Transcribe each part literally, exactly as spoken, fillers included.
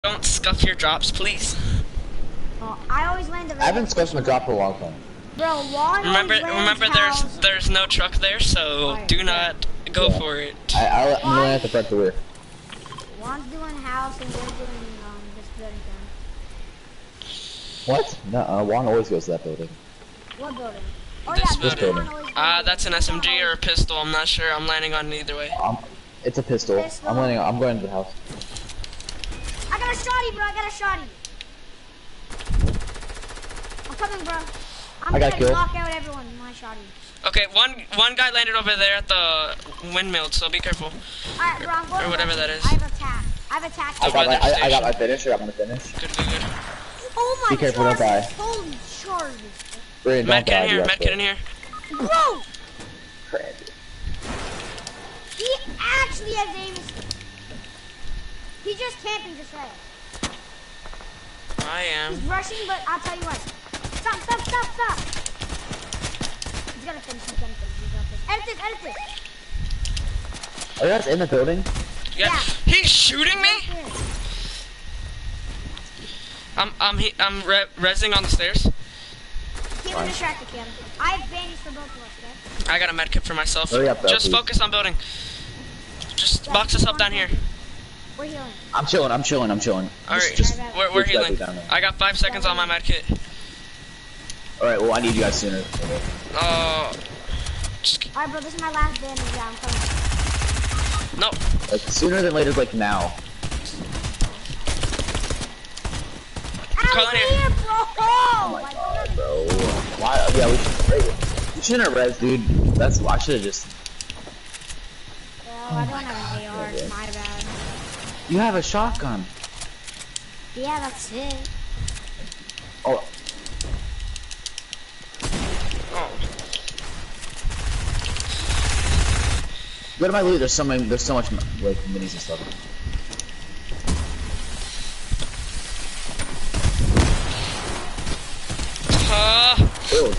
Don't scuff your drops, please. Oh, I always land the. I haven't scuffed my drop for a long time. Bro, Juan Remember, always remember, lands there's there's no truck there, so Right, do yeah. not go Yeah. for it. I, I'll, I'm gonna land at the front door. Juan's doing house and we're doing um this building. What? No, uh, Juan always goes to that building. What building? Oh This yeah, building. Juan always Ah, uh, goes- that's an S M G or a pistol. I'm not sure. I'm landing on either way. Um, it's a pistol. Pistol. I'm landing. I'm going to the house. I got a shotty, bro. I got a shotty. I'm coming, bro. I'm I got gonna killed. knock out everyone with my shotty. Okay, one one guy landed over there at the windmill, so be careful. Alright, bro. I'm going Or whatever to- that is. I have attack. I have attack. I got, my, weather I, I got my station. finisher. I'm gonna finish. Good, good, good. Oh my Be careful, don't charges. die. Holy charges. Brandon, don't Medkit die. in here, You got medkit in here. Bro, Brandon. he actually has aim. He just camping just right. I am. He's rushing, but I'll tell you what. Stop, stop, stop, stop. He's gonna finish, he's gonna finish, he's gonna finish. Edit this, edit this. Are you guys in the building? Yeah. Yeah. He's shooting me. Here. I'm I'm he, I'm re rezzing on the stairs. Keep him distracted, Cam. I have bandages for both of us, okay? I got a medkit for myself. Hurry up, though, Just please. focus on building. Just Yeah, box us keep up on down here. going. We're healing. I'm chilling. I'm chilling. I'm chilling. All right, Just, Alright, we're, we're just healing. down there. I got five seconds on my medkit. all right. Well, I need you guys sooner. Oh, just Alright, bro, this is my last bandage. Yeah, I'm coming. no. Like sooner than later. Like now. Out Calling here, here. bro! Oh my Like, god, bro. Why? Yeah, we should. We shouldn't have res, dude. That's. I should have just. Well, I don't have an A R. It's my bad. You have a shotgun. Yeah, that's it. Oh. Oh, Go to my loot. There's so many. There's so much like minis and stuff. uh, Build.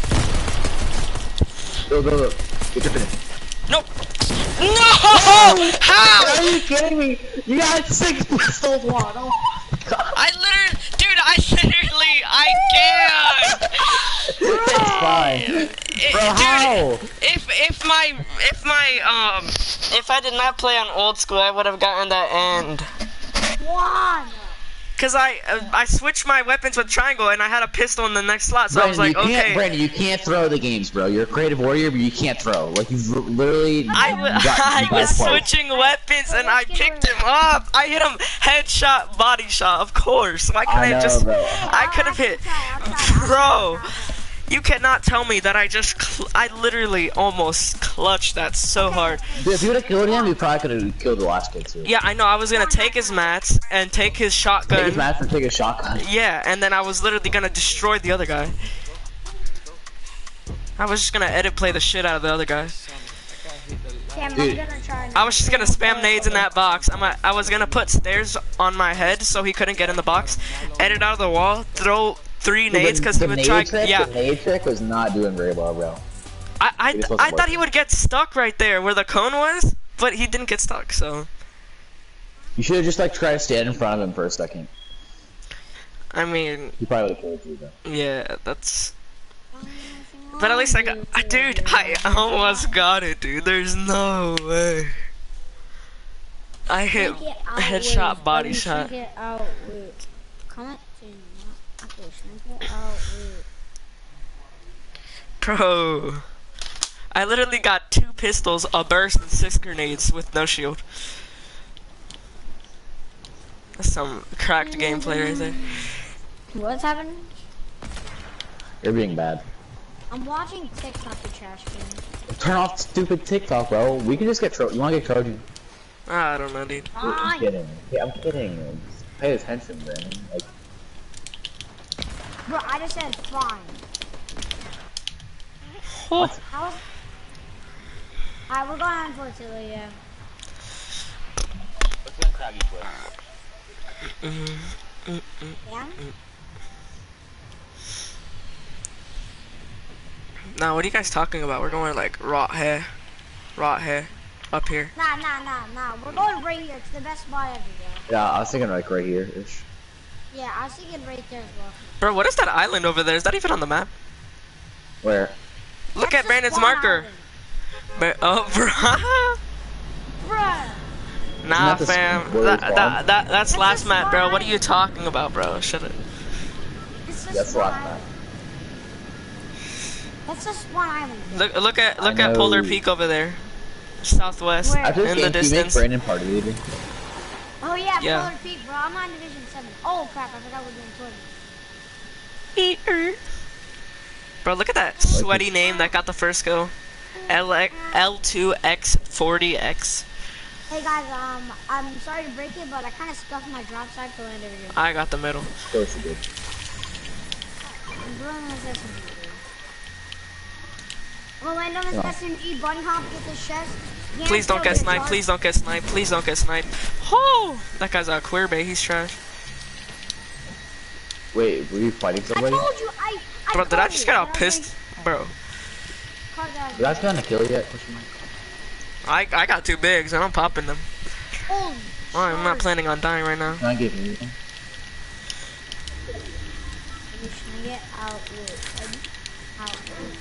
Go, go, go. Get your finish. nope. No! How? Are you kidding me? You got six pistols, Juan. Oh my god. I literally, dude, I literally, I can't. It's fine. It- Bro, dude, how? If if my if my um if I did not play on old school, I would have gotten that end. One! Cause I uh, I switched my weapons with triangle and I had a pistol in the next slot, so I was like, you can't, okay. Brandon, you can't throw the games, bro. You're a creative warrior, but you can't throw. Like you've li- literally. I, w you got- I you got was twice. switching weapons and I picked him up. I hit him headshot, body shot, of course. Why couldn't I I, know, just? bro. I could have hit, I'll try, I'll try, bro. I'll try. You cannot tell me that I just, cl I literally almost clutched that so hard. Dude, if you would have killed him, you probably could have killed the last kid too. Yeah, I know. I was gonna take his mats and take his shotgun. Take his mask and take a shotgun. Yeah, and then I was literally gonna destroy the other guy. I was just gonna edit play the shit out of the other guy. Cam, I'm Dude. gonna try. I was just gonna spam nades in that box. I'm a, I was gonna put stairs on my head so he couldn't get in the box. Edit out of the wall, throw three nades because he the would nade try. trick, Yeah, The nade trick was not doing very well, bro. I I, It just wasn't I thought he working. would get stuck right there where the cone was, but he didn't get stuck. So You should have just like tried to stand in front of him for a second. I mean, He probably would have killed you, though. yeah, that's. But at least I got, I, dude, I almost got it, dude. There's no way. I hit headshot, body shot. Sneak it out with comment. Okay, sneak it out with. Bro, I literally got two pistols, a burst, and six grenades with no shield. That's some cracked gameplay right there. What's happening? You're being bad. I'm watching TikTok, the trash can. Turn off stupid TikTok, bro. We can just get tro- You want to get Trojan? I don't know, dude. I'm Fine. kidding. Yeah, I'm kidding. Just pay attention, man. Like, Bro, I just said fine. Oh, How was... Alright, we're going on for it, Tilly, yeah. let's go Craggy Yeah? now what are you guys talking about? We're going like rot hair, rot hair, up here. Nah, nah, nah, nah. We're going right here. It's the best spot ever, bro. Yeah, I was thinking like right here ish. Yeah, I was thinking right there as well. Bro, what is that island over there? Is that even on the map? Where? Look That's at the Brandon's spawn marker. island. Ba- oh, bro. Bruh. Nah, that the fam. spawn- where That, we spawn? that, that, that's That's last the map, bro. spawn What are you island. talking about, bro? Shut it. It's the That's the spawn last map. island. That's the spawn island. Look, look at, look I at Polar know. Peak over there, southwest, Where? After this in the game, can you make distance. Brandon party leader? Oh yeah, Yeah. Polar Peak, bro. I'm on Division seven. Oh crap, I forgot we're doing tournament. Bro, look at that sweaty name that got the first kill. L two X forty X. Hey guys, um, I'm sorry to break it, but I kind of scuffed my drop side to land over here. I got the middle. Of course you did. I'm going on this S M G. dude. I'm gonna land on this Yeah. S M G, button hop, get this chest. Yeah, Please don't so get good, sniped. dog. Please don't get sniped. Please don't get sniped. Oh, that guy's a queer bait. He's trash. Wait, were you fighting I somebody? told you, I. I Bro, did I called just you, get out but I was pissed? Bro, like, caught that. You guys gotten a kill yet? Question mark. I I got two bigs and I'm popping them. Holy Oh, I'm not shit. planning on dying right now. Can I give you anything? Let me swing it out with out.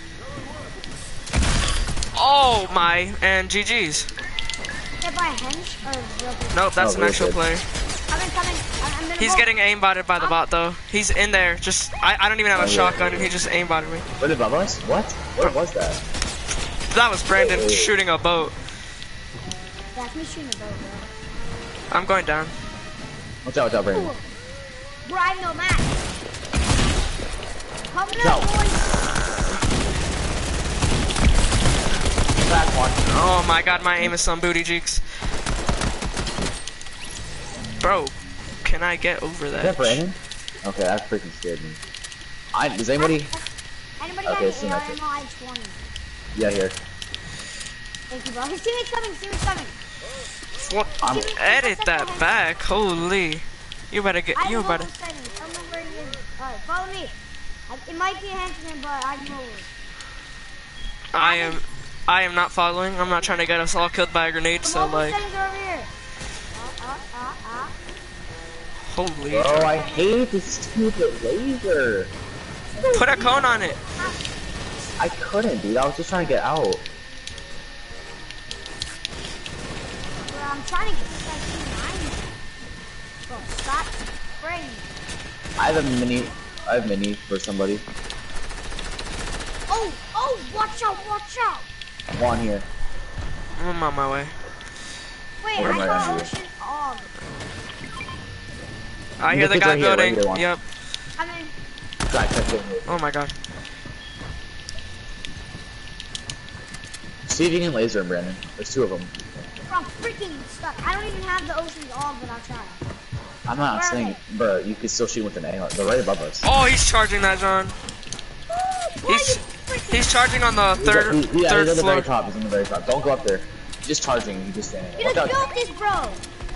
Oh my, and G G's. Hit by a hench or real big? Nope, that's Oh, an real actual good. player. Coming, coming. I'm, I'm gonna He's go. getting aimbotted by the bot though. He's in there. Just I, I don't even have a Oh, yeah. shotgun and he just aimbotted me. What above us? What? Where was that? That was Brandon Oh. shooting a boat. That's me shooting a boat, bro. I'm going down. Watch out, watch out, Brandon. Ooh. Bro, I have no match. Coming No. up, boys. Back one. Oh my god, my aim is some booty cheeks. Bro, can I get over Is that? that Brandon? Okay, that freaking scared me. I, does anybody? Anybody Okay, got any so A R that's it. ammo? I have twenty. Yeah, here. Thank you, bro. His teammate's coming. His teammate's coming. What? I'm- Edit that back. Holy. You better get. I You have better. local settings. I don't know where he is. Alright, follow me. I- It might be a henchman, but I know it. I am. I am not following. I'm not trying to get us all killed by a grenade. The So local like, settings are over here. Uh, uh, uh, uh. holy. Bro, I hate this stupid laser. Put a cone on it. I couldn't, dude. I was just trying to get out. Bro, I'm trying to get this guy to nine. Bro, stop spraying. I have a mini. I have mini for somebody. Oh, oh, watch out, watch out. One here. I'm on my way. Wait, Where am I I saw at here? ocean. Oh, I hear the Look, it's guy right here, right building. here, one. Yep. I'm in. Try to Oh my god. See if you can laser him, Brandon. There's two of them. Bro, I'm freaking stuck. I don't even have the ocean's all, but I'll try. I'm not Where are saying, bro. You can still shoot with an A R. They're right above us. Oh, he's charging that, John. He's he's charging on the He's third at- he- yeah, third he's at the floor. very top. He's on the very top. Don't go up there. He's just charging. He's just standing You there. just Watch out. built this, bro.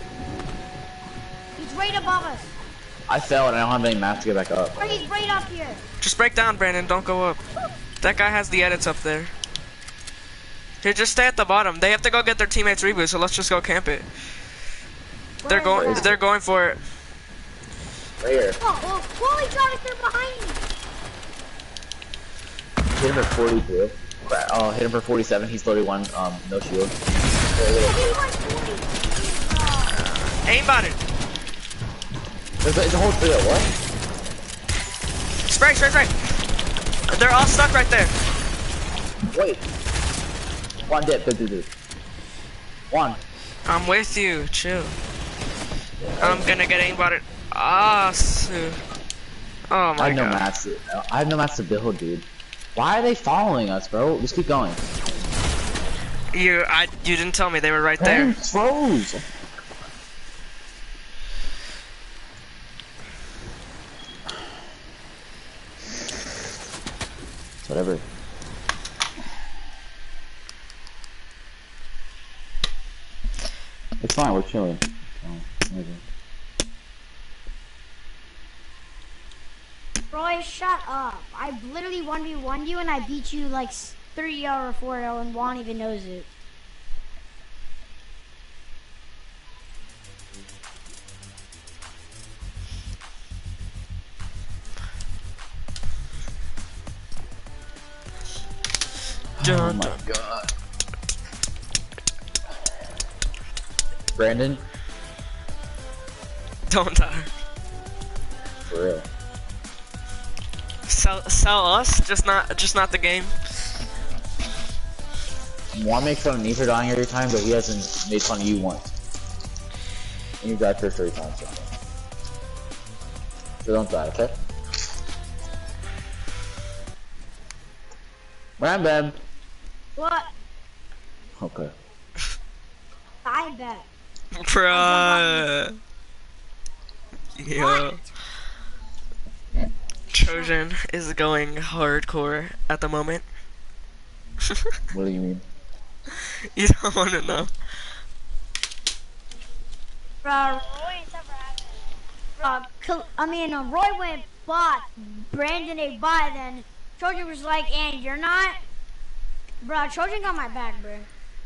He's right above us. I fell and I don't have any map to get back up. Bro, he's right up here. Just break down, Brandon. Don't go up. That guy has the edits up there. Here, just stay at the bottom. They have to go get their teammates reboot, so let's just go camp it. Where They're is going. that? They're going for it. Right here. Oh, oh, holy God, they're behind me. Hit him for forty-two. Crap. Oh, hit him for forty-seven. He's thirty-one. Um, no shield. He went forty. Oh, Aimbotted. There's a, it's a whole trio. What? Spray, spray, spray. They're all stuck right there. Wait. One dip. Good, good, good. One. I'm with you. Chill. I'm gonna get aimbotted. Ah, su- oh I my have no god. mats. To, I have no mats to build, dude. Why are they following us, bro? Just keep going. You, I, you didn't tell me they were right there. Brandon froze. Whatever. It's fine, we're chilling. Oh, maybe. Roy, shut up. I literally one v one you and I beat you like three oh or four oh and Juan even knows it. Oh my god. Brandon? Don't die. For real. Sell, sell us, just not, just not the game. Juan makes fun of me for dying every time, but he hasn't made fun of you once. And you died for three times. So don't die, okay? Ram Bam. What? Okay. I bet. Bruh. Yo. Trojan is going hardcore at the moment. What do you mean? You don't want to know. Bro, uh, I mean, uh, Roy went bot, Brandon a bot, then Trojan was like, and you're not? Bro, Trojan got my back, bro.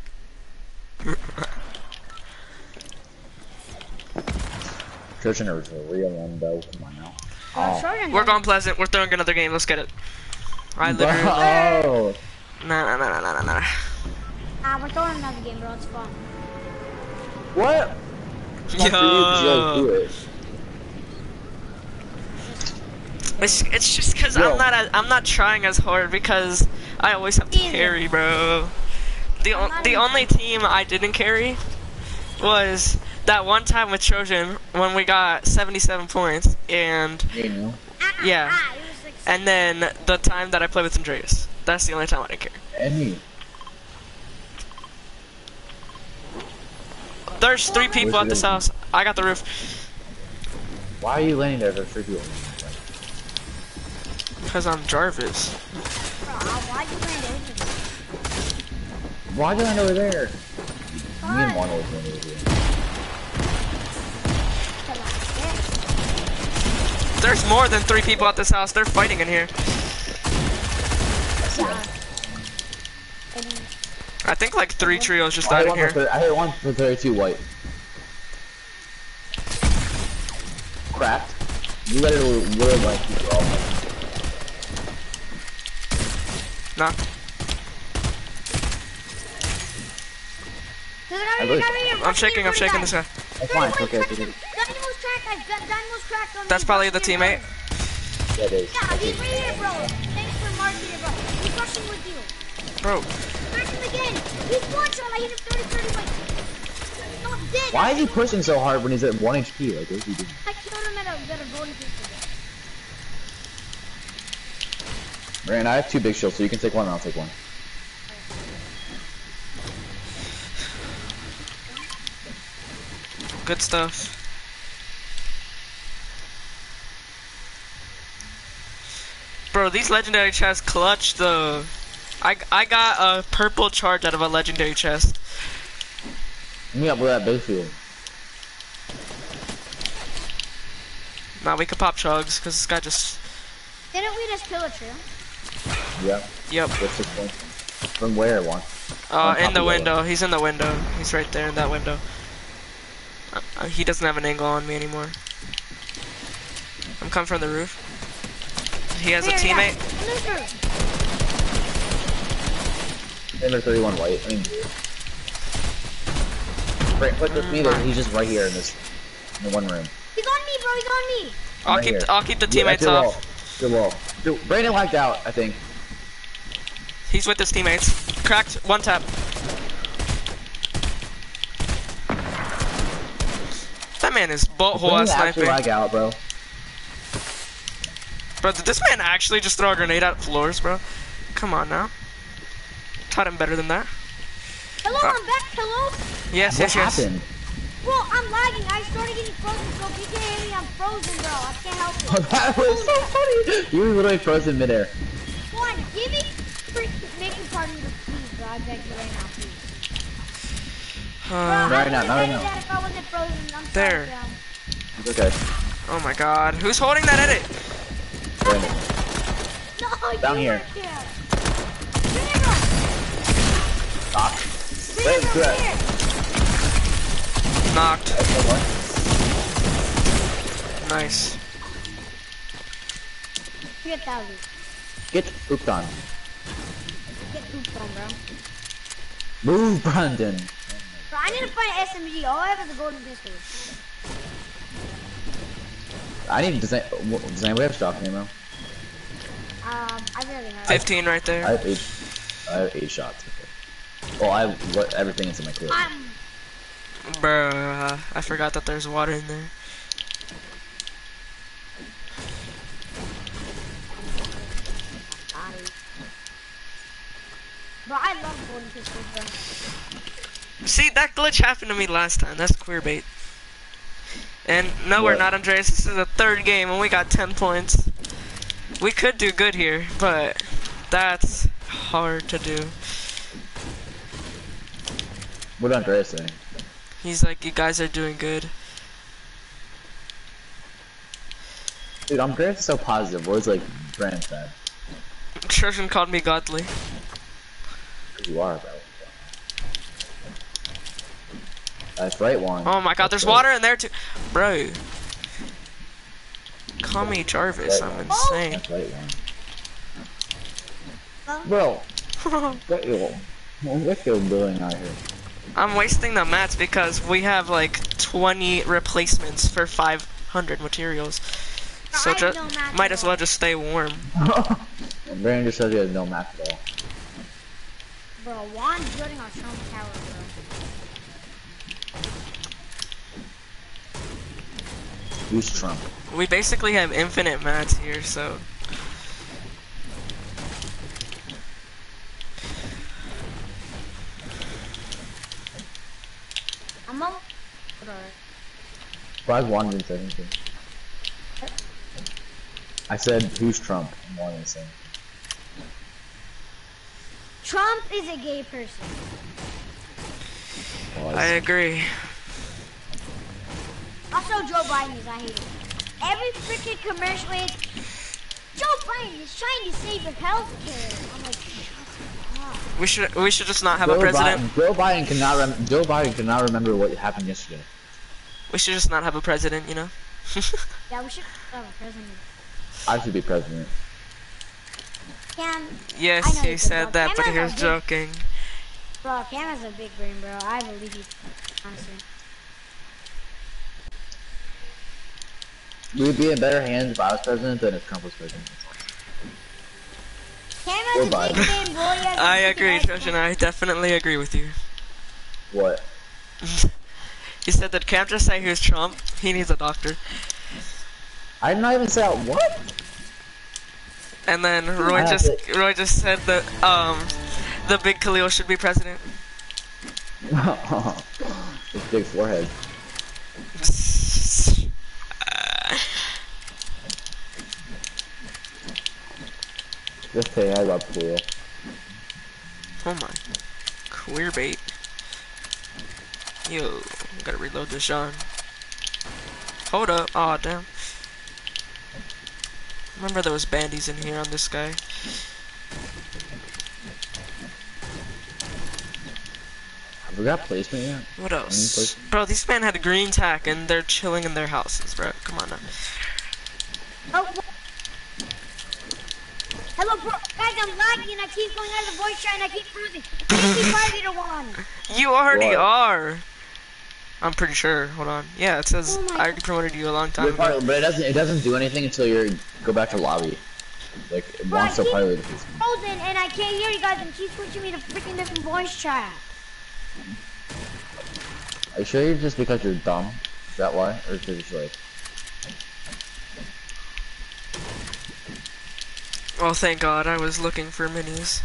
Trojan is a real one, though. Come on now. Bro, Oh. Trojan We're got- going Pleasant. We're throwing another game. Let's get it. I literally. Oh. Nah, nah, nah, nah, nah, nah. Ah, we're throwing another game, bro. It's fun. What? Not for you, 'cause you always do Yo. it. It's it's just because Yo. I'm not a, I'm not trying as hard because I always have to Either. carry, bro. The I'm o not the even- only team I didn't carry was that one time with Trojan when we got seventy-seven points, and You know. Ah, Yeah. Ah, it was like and then the time that I played with Andreas. That's the only time I didn't carry. And me. There's three people at this house. I got the roof Why are you landing there for three people? because I'm Jarvis. bro, why'd you land over there? Why'd you land over there? Me and one always land over here. Come on, bitch. There's more than three people at this house. They're fighting in here. Yeah. And I think like three trios just I died hit in one for here. thir- I hit one for thirty-two white. Cracked. You let it would like you all. Nah. I really- I'm shaking. I'm shaking this guy. That's fine. It's okay. It's okay. Dynamo's cracked. I've got Dynamo's cracked on me. That's probably the teammate. Yeah, it is. Yeah, he's right here, bro. Thanks for marking it, bro. He's rushing with you. Bro, Crack him again. He's one shot. I hit him thirty, thirty, like. Not dead. Why is he pushing so hard when he's at one H P? Like, what is he doing? I killed him at a, at a voting pistol. Rand, I have two big shields, so you can take one and I'll take one. good stuff. Bro, these legendary chests clutch the. I I got a purple charge out of a legendary chest. Me up with that big field. Now we can pop chugs because this guy just. Didn't we just kill a trio? Yeah. Yep. What's six points? From where, one? Uh, On top in the of window. He's in the window. He's right there in that window. Uh, uh, he doesn't have an angle on me anymore. I'm coming from the roof. He has a Here, yeah. teammate. In this room. Number thirty-one white. I mean, Frank, put this meter. He's just right here in this, in the one room. He's on me, bro. He's on me. I'll Right keep here. the, I'll keep the Yeah, that's teammates your wall. off. Good wall. Dude, Brandon lagged out, I think. He's with his teammates. Cracked. One tap. That man is butthole Brandon ass actually sniping. lag out, bro. Bro, did this man actually just throw a grenade at floors, bro? Come on now. Taught him better than that. Hello, Uh, I'm back. Hello. Yes, What yes, yes. happened? Bro, I'm lagging. I started getting frozen, so if you can't hear me, I'm frozen, bro. I can't help Oh, it. that was so funny. You were literally frozen midair. Come on, give me freaking making part of the please, bro. I beg you right now, please. Bro, Uh, I Right now, would've no, done no. that if I wasn't frozen. I'm There. sorry, It's okay. oh my god. Who's holding that edit? Brandon. bro. No, Down you here. weren't there. Come here, bro. Stop. Come Wait, here, do bro. that. Come here. Knocked. That's no more. Nice. Get that loot. Get pooped on. Get poop phone, bro. Move, Brandon. Bro, I need to find an S M G. All I have is a golden pistol. I need. Does, that, does anybody have stock ammo? Um, I really have. Fifteen right there. I have eight. I have eight shots. Okay. Well, I have what, everything is in my clip. I'm... Bruh, I forgot that there's water in there. Bro, I love golden pistols, bro. See, that glitch happened to me last time. That's queer bait. And no, What? we're not, Andreas. This is the third game, and we got ten points. We could do good here, but that's hard to do. What did Andreas say? He's like, you guys are doing good. Dude, Andreas is so positive. Words like Brand said. Trojan called me godly. Cause you are, bro. That's right, one. Oh my god, there's That's right. water in there too. Bro. Call me Jarvis, I'm insane. That's right, one. Bro, what you, what you doing out here? I'm wasting the mats because we have like twenty replacements for five hundred materials. So I have just no mats might at as well all. just stay warm. Brandon just said he has no map at all. Bro, Juan's building our Trump Tower, bro. Who's Trump? We basically have infinite mats here, so I'm on. Bro. Five one didn't say anything. I said, who's Trump? And one didn't say anything. Trump is a gay person. Well, I agree. Also, Joe Biden is. I hate it. Every freaking commercial is Joe Biden is trying to save the healthcare. I'm like, shut up. We should we should just not have Joe a president. Biden, Joe Biden cannot rem Joe Biden cannot remember what happened yesterday. We should just not have a president, you know? Yeah, we should have a president. I should be president. Cam, I Yes, know he you said could, that, bro. but Cam he has was a big- joking. Bro, Cam has a big brain, bro. I believe you, honestly. We would be in better hands if I was president than if Trump was president. Cam has Or a big Biden. brain, boy. He has a I freaking agree, ice Trojan. I definitely agree with you. What? He said that Cam just say he was Trump. He needs a doctor. I did not even say out what? And then Roy have just it. Roy just said that um the big Khalil should be president. His big forehead. Just say I love Korea. Oh my. Queer bait. Yo, gotta reload this John. Hold up. Aw, damn. Remember there was bandies in here on this guy. Have we got placement yet? What Any else? placement? Bro, these men had a green tack and they're chilling in their houses, bro. Come on now. Oh, wha- hello, bro. Guys, I'm lagging. I keep going out of the voice chat and I keep losing. I keep fighting to one. You already What? are. I'm pretty sure. Hold on. Yeah, it says Oh my I already promoted you a long time You're ago. part, but it doesn't. It doesn't do anything until you go back to lobby. Like it Bro, I wants to keep pilot the system. frozen and I can't hear you guys and keep switching me to freaking different voice chat. Are you sure you're just because you're dumb? Is that why? Or is it just like? Oh, thank God. I was looking for minis.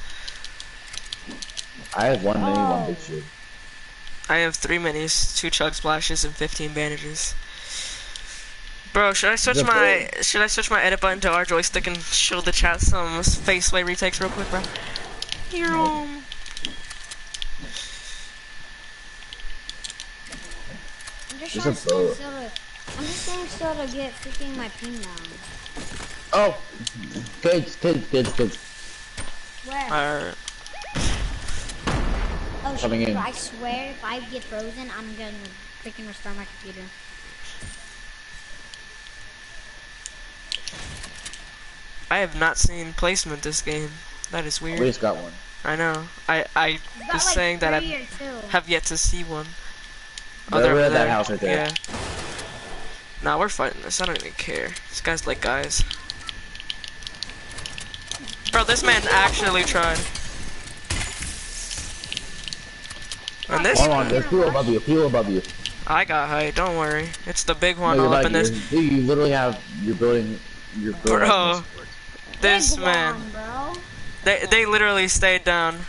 I have one mini, one Oh. big shield. I have three minis, two chug splashes, and fifteen bandages. Bro, should I switch Yeah, my should I switch my edit button to our joystick and show the chat some face way retakes real quick, bro? Here, um, I'm just There's trying a to stand boat. still to, I'm just standing still to get freaking my ping down. Oh, kids, kids, kids, kids. Where? uh, oh, shit, coming in. bro, I swear if I get frozen, I'm gonna freaking restart my computer. I have not seen placement this game. That is We weird. just got one. I know. I I was like saying that I three or two. have yet to see one. Oh, they're over that house right there. Yeah. Nah, we're fighting this. I don't even care. These guys like guys. Bro, this man actually tried. And this. Hold on, there's people above you. People above you. I got height. Don't worry. It's the big one No, all you're up like, in this. you're- You literally have. You're building. You're building. Bro, this Big man. one, bro. They they literally stayed down.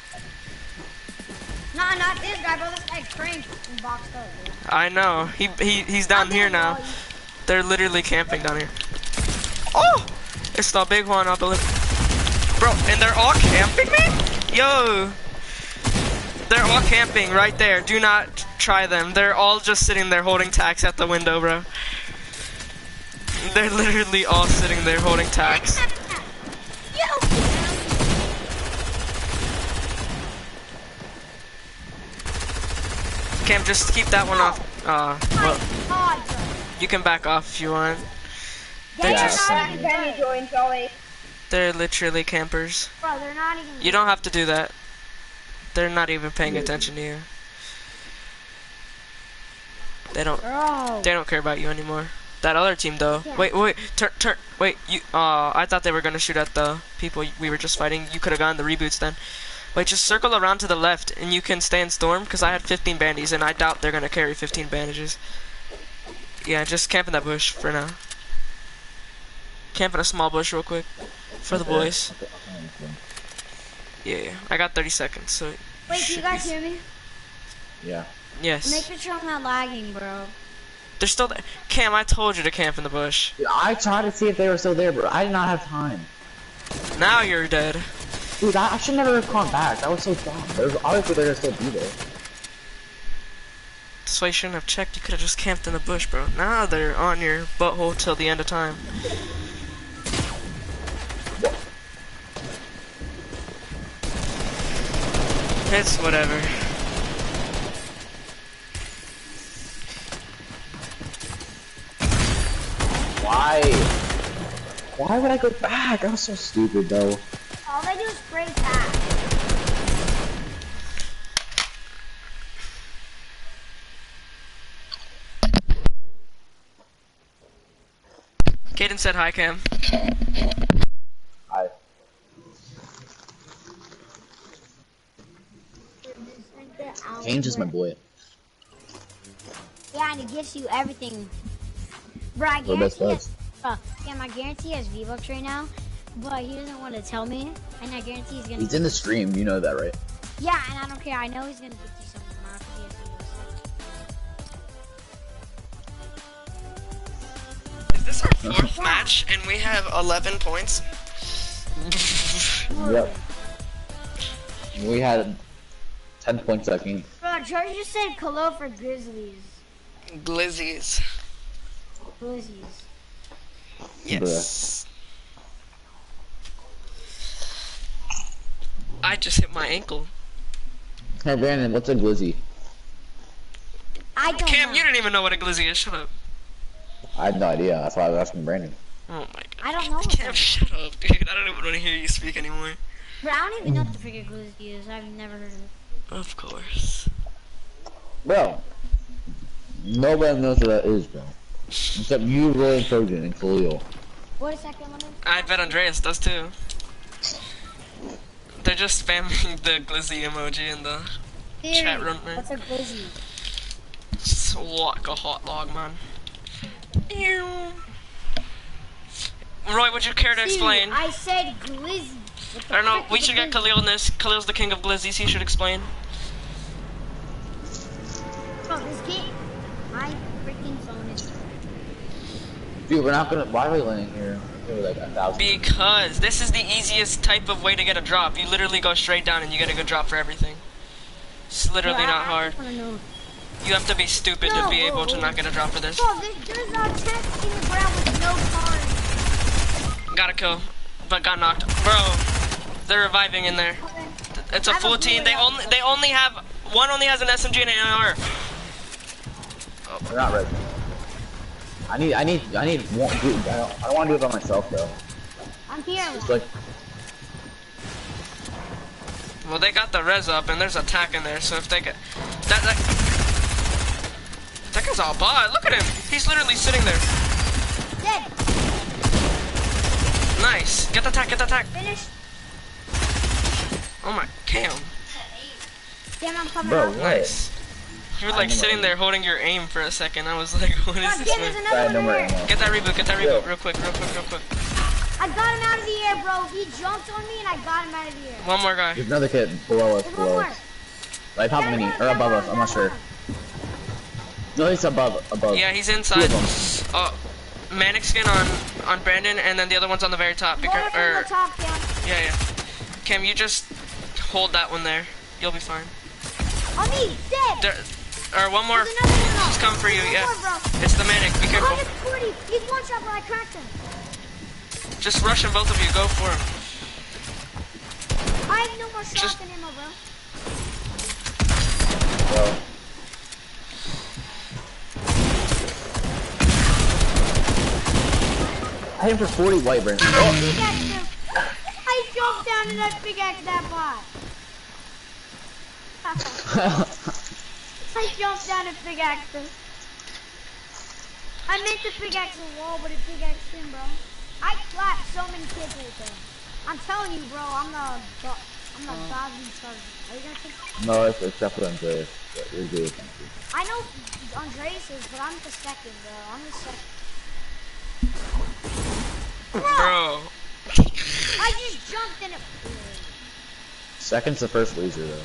Nah, not this guy, bro. This guy cranked and boxed up, dude. I know. He he he's down I'm here doing now. well. They're literally camping down here. Oh! It's the big one up a little. Bro, and they're all camping me? Yo! They're all camping right there. Do not try them. They're all just sitting there holding tacks at the window, bro. They're literally all sitting there holding tacks. Yo! Cam, just keep that one off. Uh, well, God, bro. you can back off if you want. They're Yeah, not same. even Benny good. joins always. They're literally campers. Bro, they're not even You don't have to do that. They're not even paying attention to you. They don't. Bro. They don't care about you anymore. That other team, though. Yeah. Wait, wait, turn, turn. Wait, you. Uh, I thought they were gonna shoot at the people we were just fighting. You could have gotten the reboots then. Wait, just circle around to the left, and you can stay in storm. Cause I had fifteen bandies, and I doubt they're gonna carry fifteen bandages. Yeah, just camp in that bush for now. Camp in a small bush real quick for the boys. Yeah, I got thirty seconds. So. Wait, can you guys hear me? Yeah. Yes. Make sure I'm not lagging, bro. They're still there. Cam, I told you to camp in the bush. Dude, I tried to see if they were still there, but I did not have time. Now you're dead. Dude, I, I should never have gone back. That was so dumb. There's obviously they're gonna still be there. That's why you shouldn't have checked. You could have just camped in the bush, bro. Now they're on your butthole till the end of time. It's whatever. Why? Why would I go back? That was so stupid, though. All they do is spray pack. Kaden said hi, Cam. I. Kane is my boy. Yeah, and it gives you everything. Bro, I We're best guarantee buds. it. Uh, yeah, I guarantee he has V-Bucks right now, but he doesn't want to tell me, and I guarantee he's gonna. He's in the stream, you know that, right? Yeah, and I don't care. I know he's gonna get you something tomorrow because he has V-Bucks. Is this our fourth match and we have eleven points? Yep. We had ten points that game. Bro, George just said hello for Grizzlies. Glizzies. Grizzlies. Yes. I just hit my ankle. Hey Brandon, what's a glizzy? I don't Cam, know. you didn't even know what a glizzy is. Shut up. I had no idea. That's why I was asking Brandon. Oh my god. I don't know what Cam, that is. shut up, dude. I don't even want to hear you speak anymore. Bro, I don't even know what the freaking Glizzy is. I've never heard of it. Of course. Bro, nobody knows what that is, bro. Except you, Roy, and Trojan, and Khalil. What is that going on? I bet Andreas does too. They're just spamming the glizzy emoji in the Theory. chat room, man. What's a Glizzy? It's like a hot log, man. Ew. Roy, would you care to explain? Dude, I said Glizzy. What the I don't know, frick we is a should get Glizzy? Khalil in this. Khalil's the king of glizzies, he should explain. Bro, this game, my freaking phone is. Dude, we're not gonna. Why are we landing here? We're like a thousand. Because this is the easiest type of way to get a drop. You literally go straight down and you get a good drop for everying. It's literally Bro, I- not I hard. just wanna know. You have to be stupid to be able to not get a drop for this. Bro, there, there's a chest in the ground with no cars. Got a kill, but got knocked. Bro, they're reviving in there. It's a I have full a team. blue They arrow. only they only have one only has an S M G and an A R. We're not ready. I need. I need. I need one. Dude, I don't, I don't want to do it by myself though. I'm here. It's like. Well, they got the res up, and there's a tack in there, so if they get... That, that... That guy's all bot. Look at him. He's literally sitting there. Dead. Nice. Get the tack, get the tack. Finish. Oh my, Cam. Damn, I'm coming Bro, up. Nice. You were like sitting there holding your aim for a second. I was like, what is God, this? damn, there's Man? another Right, no one more there. ammo. Get that reboot, get that reboot real quick, real quick, real quick. I got him out of the air, bro. He jumped on me and I got him out of the air. One more guy. There's another kid below us, There's one below more. us. Like top mini, or above us, I'm not sure. No, he's above, above. Yeah, he's Two inside. of them. Oh, Manic skin on on Brandon, and then the other one's on the very top. Go Because, on the or, top, Cam. yeah, yeah. Cam, you just hold that one there. You'll be fine. On me, dead. There, or one more. There's another one, though. He's coming for you. There's Yeah, one more, bro. it's the Manic. Be careful. one forty. He's one shot, but I cracked him. Just rush them, both of you. Go for him. I have no more Just- shotgun ammo, bro. Well, I hit him for forty white burns. I Oh, pickaxed him. I jumped down and I pickaxed that bot. I jumped down and pickaxed him. I meant to pickaxe the wall, but it pickaxed him, bro. I clapped so many kids with him. I'm telling you, bro, I'm the, the I'm the godly charger. Are you gonna take? no, it's, it's definitely Andreas. But you're good. Thank you. I know Andreas is, but I'm the second, bro. I'm the second. Bro. I just jumped in it. Second's the first loser though.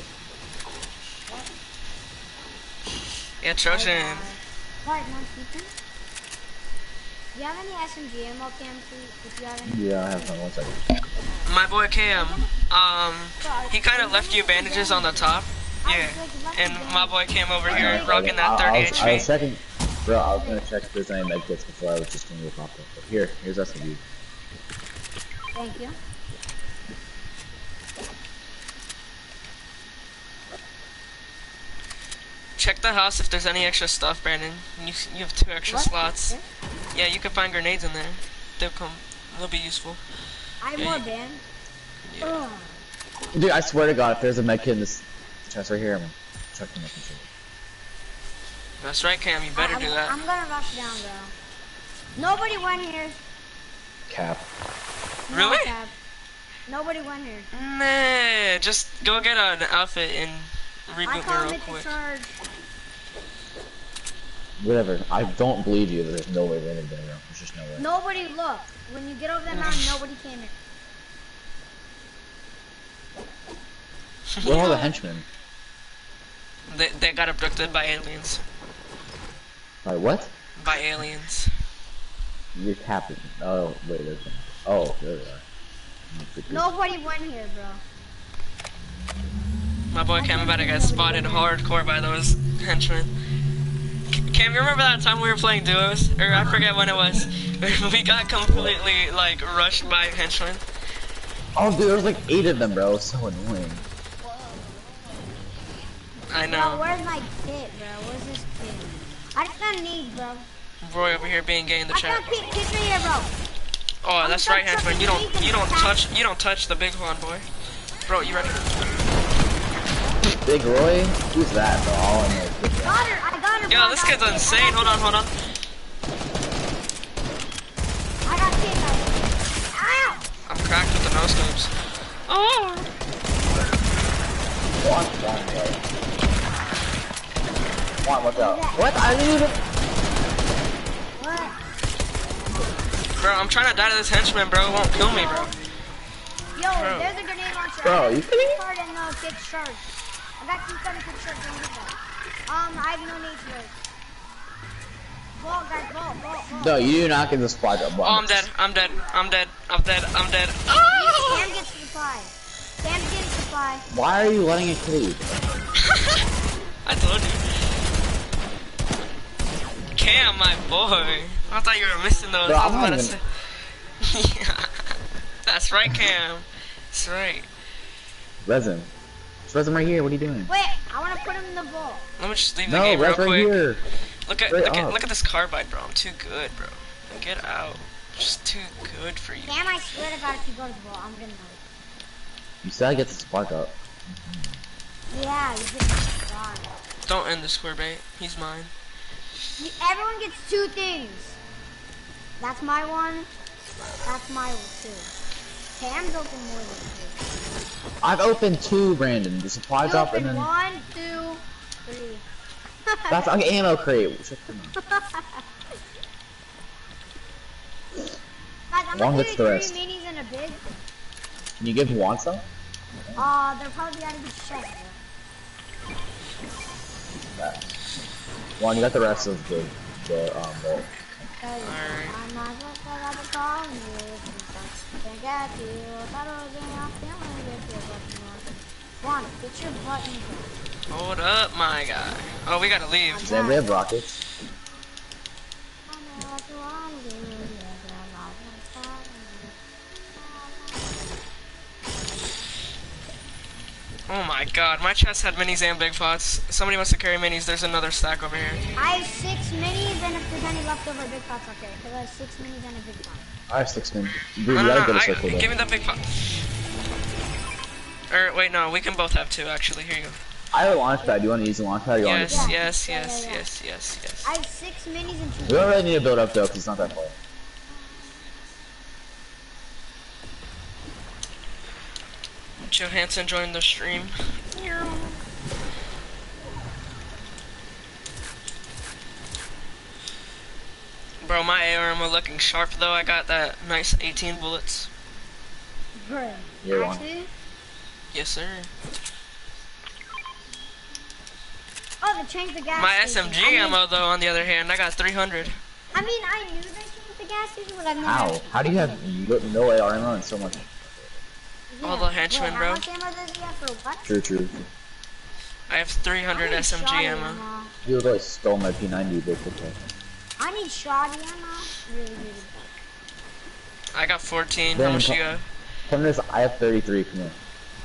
Yeah, Trojan. What, no speaking? Do you have any S M G ammo, Cam, please? If you have any? Yeah, I have some. One second. My boy Cam, um, he kind of left you bandages on the top. Yeah. And my boy came over here rocking that I, I, thirty was, I was H P. checking. Bro, I was gonna check if there's any med kits before I was just gonna go pop up. But here, here's S M G. Thank you. Check the house if there's any extra stuff, Brandon. You you have two extra What? slots. Yeah, you can find grenades in there. They'll come. They'll be useful. I have Yeah, more you- band. Yeah. Ugh. Dude, I swear to God, if there's a med kit in this chest right here, I'm checking my control. That's right, Cam. You better I'm, do that. I'm gonna rush down, bro. Nobody went here. Cap. No, Really? Cap. Nobody went here. Nah, just go get an outfit and I reboot me can't real make the quick. charge. Whatever. I don't believe you that there's no way they're in there. There's just no way. Nobody looked. When you get over that mountain, nobody came in. Where are all the henchmen? They they got abducted by aliens. Like what? By aliens. You're capping. Oh, wait, there's one. Oh, there they are. Nobody went here, bro. My boy Cam about to get spotted hardcore by those henchmen. C- Cam, you remember that time we were playing duos? Or I forget when it was. We got completely like rushed by henchmen. Oh, dude, there's like eight of them, bro. It's so annoying. I Bro, know. where's my kit, bro? Where's this kit? I just got need, bro. Roy over here being gay in the I chat. got kit, kit right here, bro. Oh, that's right, henchman. You don't you don't touch you don't touch the big one, boy. Bro, you ready? Big Roy? Who's that, bro? All I know is Big Roy. Got her, I got her, bro. Yo, I this got kid's kit. insane. I got Hold on, kit. hold on. I got kit, guys. Ow! I'm cracked with the no scopes. Oh. One, one, bro. One, watch out. What? I didn't even... What? Bro, I'm trying to die to this henchman, bro. It won't kill me, bro. Yo, Bro. there's a grenade launcher. Bro, I got you key kidding me? card and no kit charge. I got key card and kit charge. Don't get that. Um, I have no need for it. Vault, guys, vault, vault, vault. No, you do not get the spot up. Oh, I'm dead. I'm dead. I'm dead. I'm dead. I'm dead. Sam Oh! gets supply. Sam gets supply. Why are you letting it kill you? I told you. Cam, my boy. I thought you were missing those. Bro, I was I'm about not to even- say. Yeah. That's right, Cam. That's right. Resin. It's Resin right here. What are you doing? Wait, I want to put him in the vault. Let me just leave the No, game real Res right quick. here. Look at Straight look at up. look at this carbide, bro. I'm too good, bro. Get out. Just too good for you. Sam, I swear to God, if you go to the vault, I'm gonna know. You still get the spark up. Yeah, you just die. Don't end the square bait. He's mine. You, everyone gets two things. That's my one. That's my one too. Cam's open more than two. I've opened two, Brandon. The supply You drop open and then one, two, three. that's an ammo crate. Shut the mouth. Guys, I'm One gonna with give the you rest. three minis and a big. Can you give Juan some? Uh, they're probably gotta be checked. Yeah. Juan, you got the rest of the the um bolt. Alright. I'm not just gonna be calling you. Can't get you. I thought I was in out feeling get you, but no. Juan, get your button. Hold up, my guy. Oh, we gotta leave. Does anybody have rockets? Oh my god, my chest had minis and big pots. Somebody wants to carry minis. There's another stack over here. I have six minis, and if there's any left over, big pots, okay. Because I have six minis and a big pot. I have six men. Dude, No, you no, gotta no, get a I, circle though. give me that big pot. Or, wait, no, we can both have two, actually. Here you go. I have a launch pad. Do you want to use the launch pad? Or you Yes, want yes, Yeah, yes, yeah, yeah. yes, yes, yes. I have six minis and two. We don't really need to build up though, because it's not that far. Johansson joined the stream. Bro, my A R ammo looking sharp though. I got that nice eighteen bullets. Bro, You're one. actually, Yes, sir. oh, they changed the gas My station. S M G I mean, ammo though, on the other hand, I got three hundred. I mean, I knew they changed the gas station, but I've never. How? How do you have no- no A R ammo and so much? Yeah. All the henchmen, Wait, bro. How much ammo does he have for what? True, true. I have three hundred I need S M G shoddy ammo. You like stole my P ninety, but okay. I need shoddy ammo. Really, really bad. I got fourteen. How Brandon, much you come- got? Come to this, I have thirty-three, come here.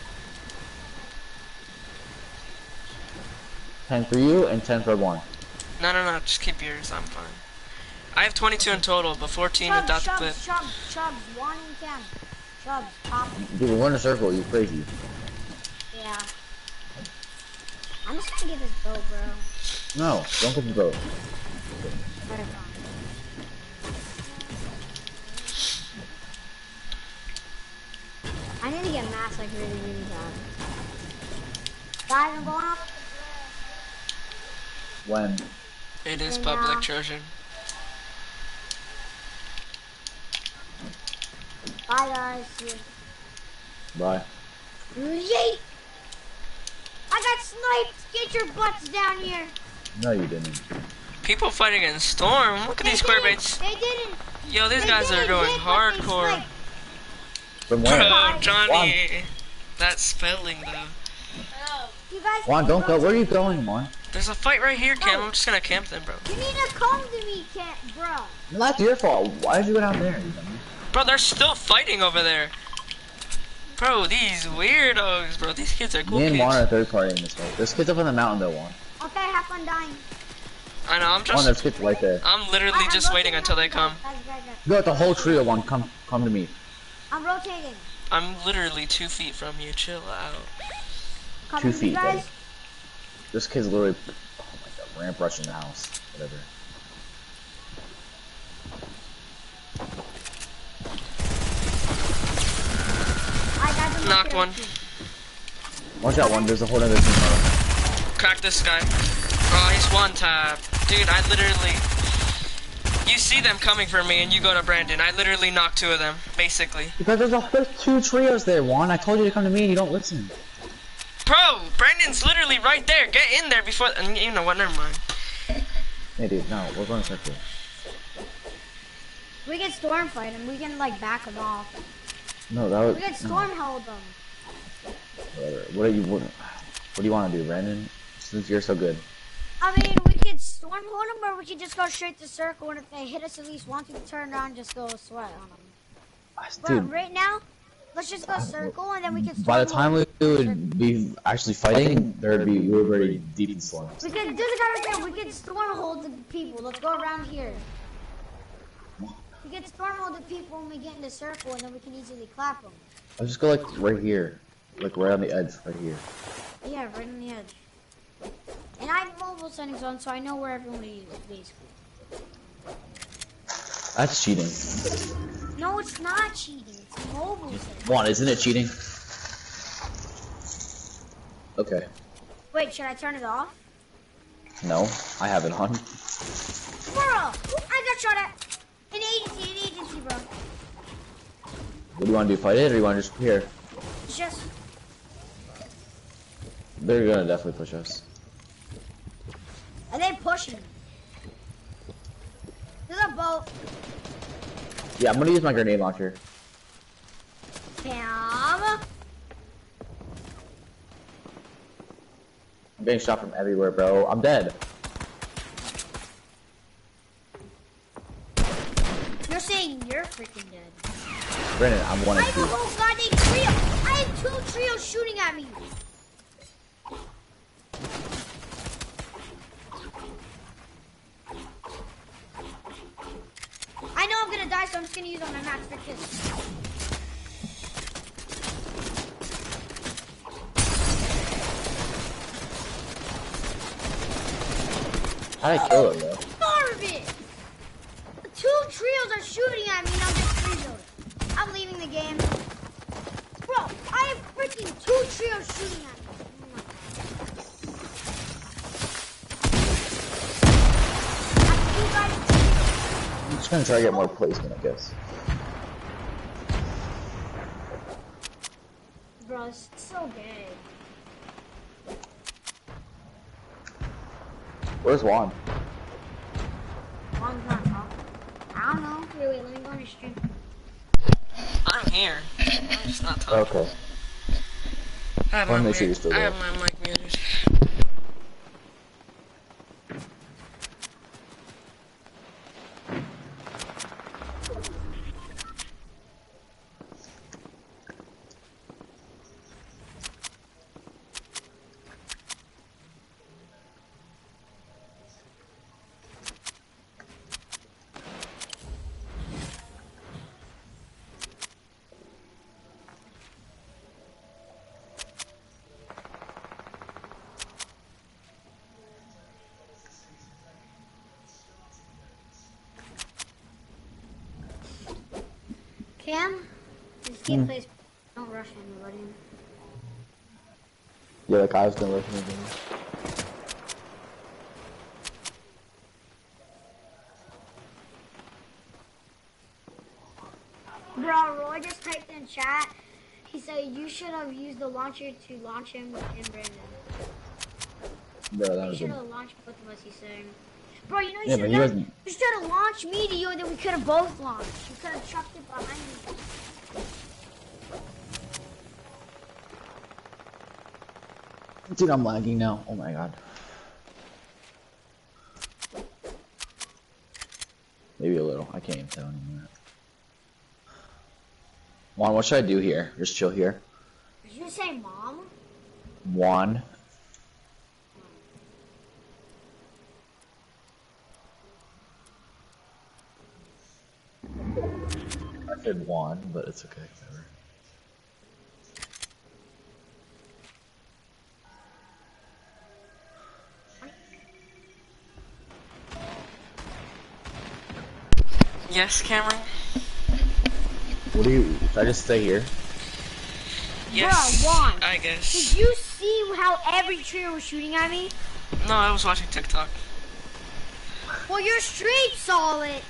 ten for you and ten for one. No, no, no. Just keep yours. I'm fine. I have twenty-two in total, but fourteen Chubbs, without the Chubbs, clip. Chubbs, Chubbs, one and ten. Chubbs, pop. Dude, we're in a circle, you're crazy. Yeah. I'm just gonna get this bow, bro. No, don't get the boat. Better gone. I need to get mass like really, really bad. Guys, I'm going off. When? It is And public, now- Trojan. Bye, guys. See you. Bye. Yeet! I got sniped! Get your butts down here! No, you didn't. People fighting in Storm. Look at They these square didn't. baits. They didn't! Yo, these They guys are didn't going hit, but they hardcore. sniped. From where? Bro, Johnny. That spelling though. You guys Juan, don't go. Where are you going, Juan? There's a fight right here, Cam. I'm just gonna camp them, bro. You need to come to me, cat, bro. No, that's your fault. Why did you go down there? You dummy? Bro, they're still fighting over there. Bro, these weirdos, bro. These kids are cool Me and kids. Juan are third party in this fight. There's kids up on the mountain though, Juan. Okay, have fun dying. I know. I'm Juan, just. there's kids right there. I'm literally I- I'm just waiting rotating until they up. come. Guys, guys, guys. You got the whole trio, Juan. Come, come to me. I'm rotating. I'm literally two feet from you. Chill out. Come Two to me, feet, guys. buddy. This kid's literally, oh my god, ramp rushing the house. Whatever. Alright, guys, I'm Knocked rotating. one. Watch out, one. There's a whole other team. Though. Crack this guy. Oh, he's one tap. Dude, I literally. You see them coming for me, and you go to Brandon. I literally knocked two of them, basically. Because there's, a, there's two trios there, Juan. I told you to come to me, and you don't listen. Bro, Brandon's literally right there. Get in there before. And you know what? Never mind. Hey, dude, no, we're going to circle. We can storm fight him. We can like back him off. No, that was. We can storm hold them. No, whatever. What are you? What, what do you want to do, Brandon? Since you're so good. I mean, we could storm hold them, or we could just go straight to circle. And if they hit us at least once, we can turn around and just go sweat on them. Bro, Dude, right now, let's just go circle, and then we can. Storm by the time hold we them. would be actually fighting, there'd be we were already deep in storms. We could. There's a guy right there. We could storm hold the people. Let's go around here. We can storm hold the people when we get in the circle, and then we can easily clap them. Let's just go like right here. Like right on the edge, right here. Yeah, right on the edge. And I have mobile settings on, so I know where everyone is, basically. That's cheating. No, it's not cheating. It's mobile settings. Juan, isn't it cheating? Okay. Wait, should I turn it off? No, I have it on. Bro, I got shot at. An agency, an agency, bro. What do you want to do? Fight it, or you want to just here? It's just. They're gonna definitely push us. Are they pushing? There's a boat. Yeah, I'm gonna use my grenade launcher. Cam. I'm getting shot from everywhere, bro. I'm dead. You're saying you're freaking dead. Brandon, I'm one I of have two. a whole goddamn trio. I have two trios shooting at me. I know I'm gonna die, so I'm just gonna use on my max for kills. How did I kill him, though? Marvin! Two trios are shooting at me and I'm just three-loaded. I'm leaving the game. Bro, I have freaking two trios shooting at me. I'm just gonna try to get more placement, I guess. Bro, it's so gay. Where's Juan? Juan's not talking. I don't know. Wait, wait, let me go on your stream. I'm here. I'm just not talking. Okay. I have, Wanna my, make sure mic, you're still I there. have my mic muted. Cam, this game plays. Don't rush anybody. Yeah, like I was gonna rush me. Bro, Roy just typed in chat. He said you should have used the launcher to launch him and Brandon. Bro, that You was should a... have launched both of us, he's saying. Bro, you know you Yeah, should but he have wasn't... You should have launched me to you and then we could have both launched. You could have chucked it behind me. Dude, I'm lagging now. Oh my god. Maybe a little. I can't even tell anymore. Juan, what should I do here? Just chill here. Did you say mom? Juan. I said Juan, but it's okay. Whatever. Yes, Cameron? What do you... Should I just stay here? Yes, Bro, Juan, I guess. Did you see how every trio was shooting at me? No, I was watching TikTok. Well, your stream saw it.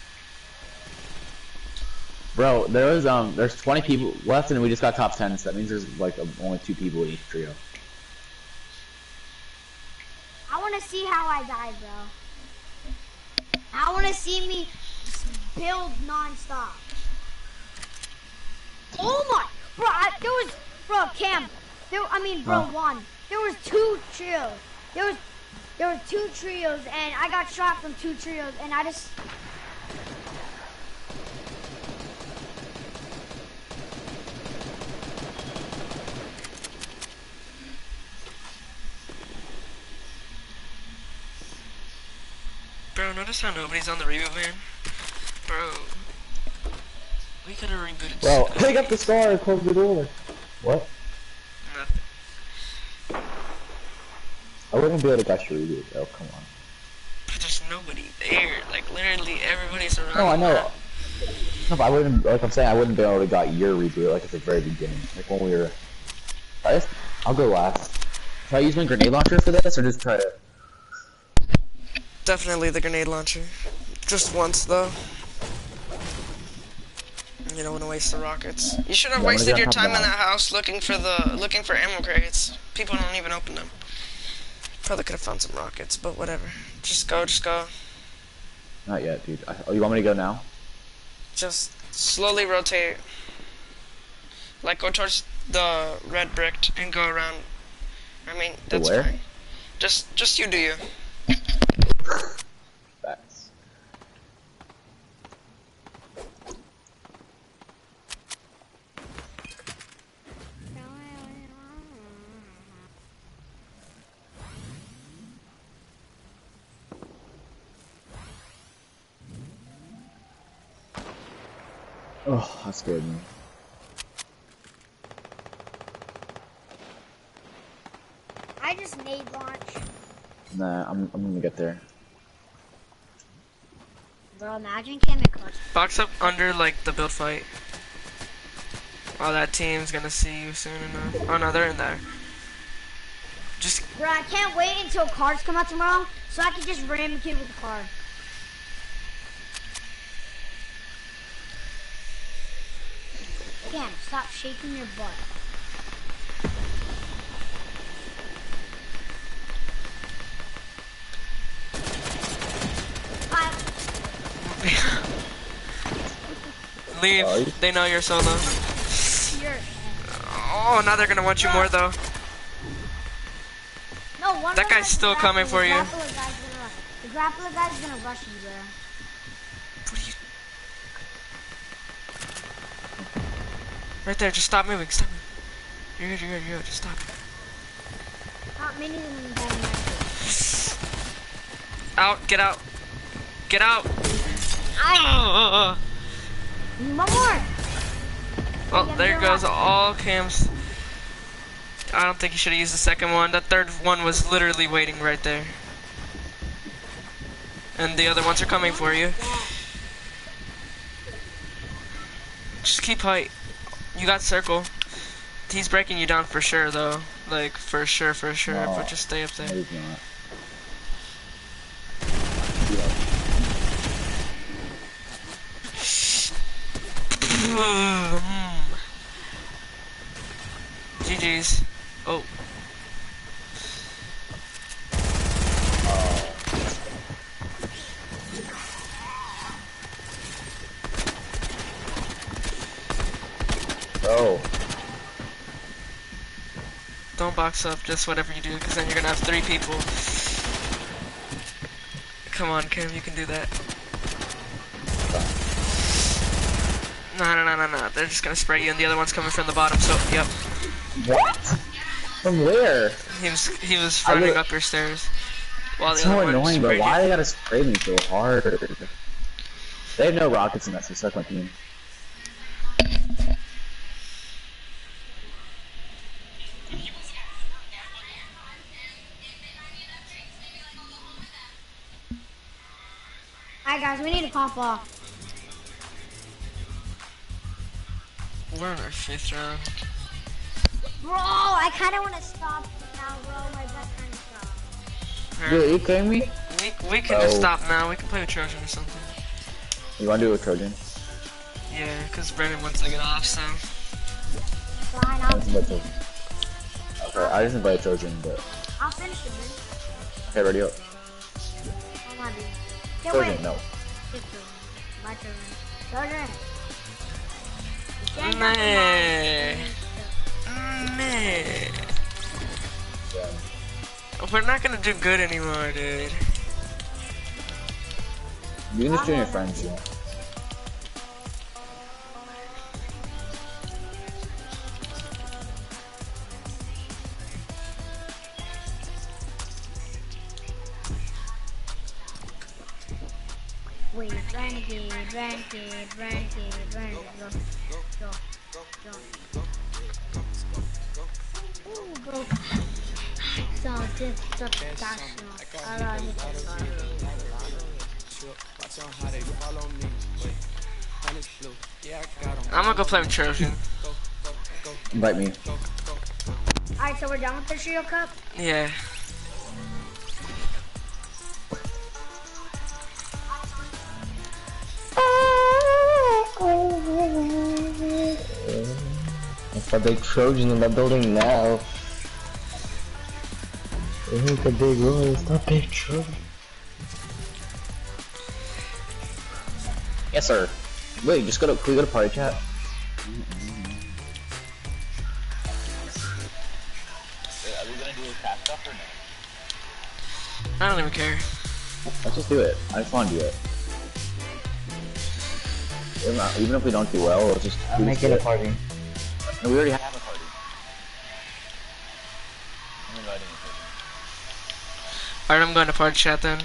Bro, there was, um, there's twenty people left and we just got top ten, so that means there's like a, only two people in each trio. I want to see how I die, bro. I want to see me build non-stop. Oh my, bro, I, there was, bro, Cam, there, I mean, bro, Huh? one, there was two trios, there was, there were two trios, and I got shot from two trios, and I just, Bro, notice how nobody's on the reboot van? Bro. We could have rebooted. Bro, pick up the star and close the door. What? wouldn't be able to gush your reboot, though. Come on. There's nobody there. Like literally everybody's around. No, I know. That. No, but I wouldn't. Like I'm saying, I wouldn't be able to got your reboot like at the very beginning, like when we were. I just, I'll go last. Should I use my grenade launcher for this, or just try to? Definitely the grenade launcher. Just once though. You don't want to waste the rockets. You should have Yeah, wasted your top time in down. that house looking for the looking for ammo crates. People don't even open them. Probably could have found some rockets, but whatever. Just go, just go. Not yet, dude. I, oh, you want me to go now? Just slowly rotate. Like go towards the red brick and go around. I mean, To that's where? fine. Just, just you do you. Facts. Oh, that scared me. I just nade launch. Nah, I'm I'm gonna get there. Bro, imagine Cam and Clutch. Box up under like the build fight. Oh, that team's gonna see you soon enough. Oh no, they're in there. Just Bro, I can't wait until cards come out tomorrow so I can just ram a kid with the card. Cam, stop shaking your butt. I, leave. Oh, you- They know you're solo. you're, Oh, now they're gonna want you more though. no, one That of them guy's has still the coming grappler- for you. The grappler guy's gonna, the grappler guy's gonna rush you, bro. What are you? Right there. Just stop moving. Stop moving. You're good. You're good. You're good. Just stop. Not many of them have matches. Out. Get out. Get out. I, Oh, one more. oh, there goes all Cam's. I don't think you should have used the second one. That third one was literally waiting right there. And the other ones are coming for you. Just keep height. You got circle. He's breaking you down for sure though. Like for sure, for sure. No. But just stay up No, there. he's not. G G's. Oh. Bro. Don't box up, just whatever you do, because then you're gonna have three people. Come on, Kim, you can do that. No, no, no, no, no. They're just gonna spray you, and the other one's coming from the bottom. So, yep. What? From where? He was he was I running would- up your stairs. While the It's so other one annoying, but sprayed why you. they gotta spray me so hard? They have no rockets in that, so suck my team. Alright guys, we need to pop off. We're in our fifth round. Bro, I kinda wanna stop now, bro. My butt kinda stopped. Alright. Dude, are you kidding me? We we can just Oh. stop now. We can play with Trojan or something. You wanna do it with Trojan? Yeah, because Brandon wants to get off. So Fine, I I'll, just invited Trojan. Okay, I just invited Trojan, but I'll finish it, man. okay, ready up. Oh my dude. Can't Trojan, wait. no. It's Trojan. My Trojan. Trojan. Meh. Meh. Yeah. We're not gonna do good anymore, dude. You can just join your friends, yeah. Wait, renegade, renegade, renegade, renegade, go, go, go, go. Ooh, go. Sounds Sensational. I love it. I'm gonna go play with Trojan. Invite me. Alright, so we're done with the Trio Cup? Yeah. It's a big Trojan in the building now. It's a big Roy, it's a big Trojan. Yes, sir. Wait, just go to, can we go to party chat? Wait, are we gonna do a cat stuff or no? I don't even care. Let's just do it. I just want to do it. Even, not, even if we don't do well, we'll just we'll make it a party. No, we already have a party. I'm inviting you. Alright, I'm going to party chat then.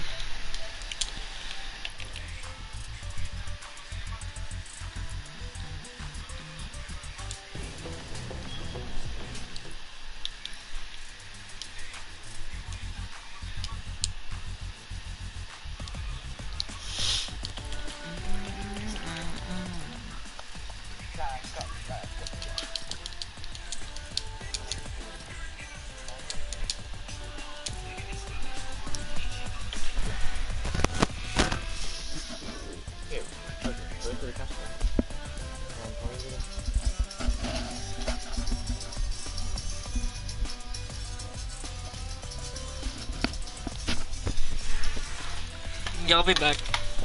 Yeah, I'll be back.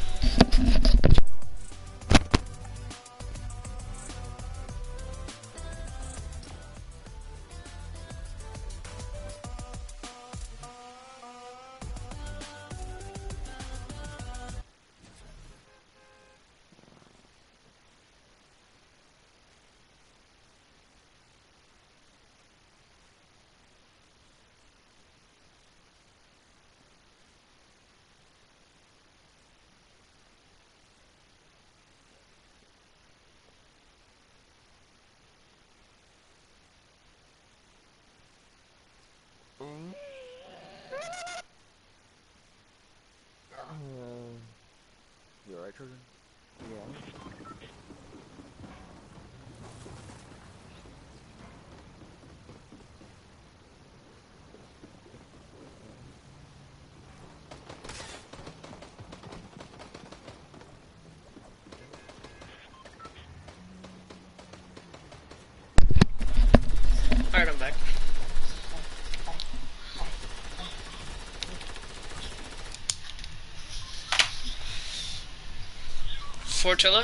You alright, Trojan? Yeah. Alright, I'm back. Fortilla?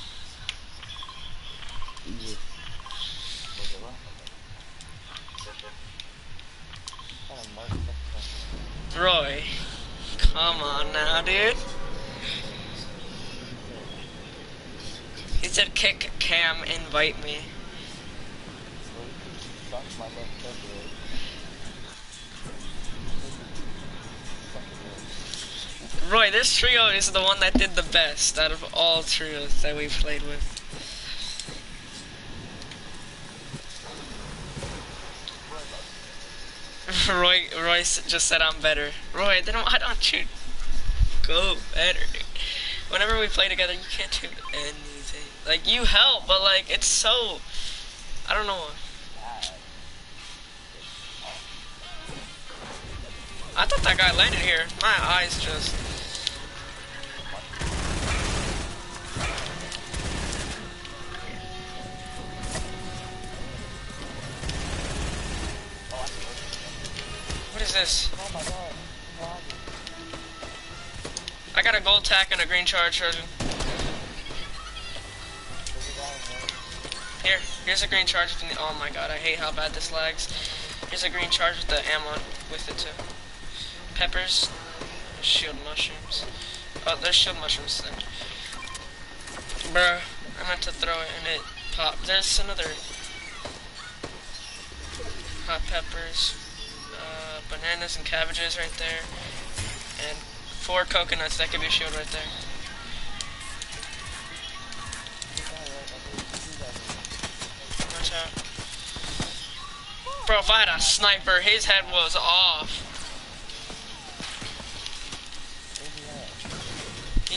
Roy, come on now, dude. He said kick Cam, invite me. Roy, this trio is the one that did the best out of all trios that we've played with. Roy, Roy just said I'm better. Roy, then why don't you go better, dude? Whenever we play together, you can't do anything. Like, you help, but like, it's so, I don't know. I thought that guy landed here. My eyes just. What is this? I got a gold tack and a green charge, Trojan. Here, here's a green charge with the. Oh my god, I hate how bad this lags. Here's a green charge with the ammo with it too. Peppers, shield mushrooms. Oh, there's shield mushrooms then. Bruh, I meant to throw it and it popped. There's another hot peppers, uh, bananas and cabbages right there, and four coconuts. That could be a shield right there. Watch out. Bro, if I had a sniper, his head was off.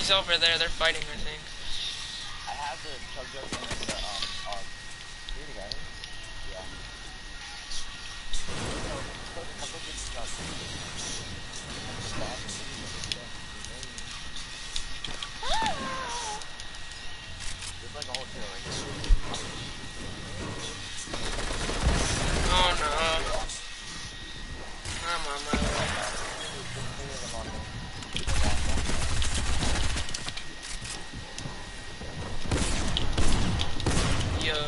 He's over there. They're fighting, I think. I have the chug jug and the um um. Here you go. Yeah. So, I'll go get the chug. There's like a whole trail right here. Oh no. I'm on my way. Yo.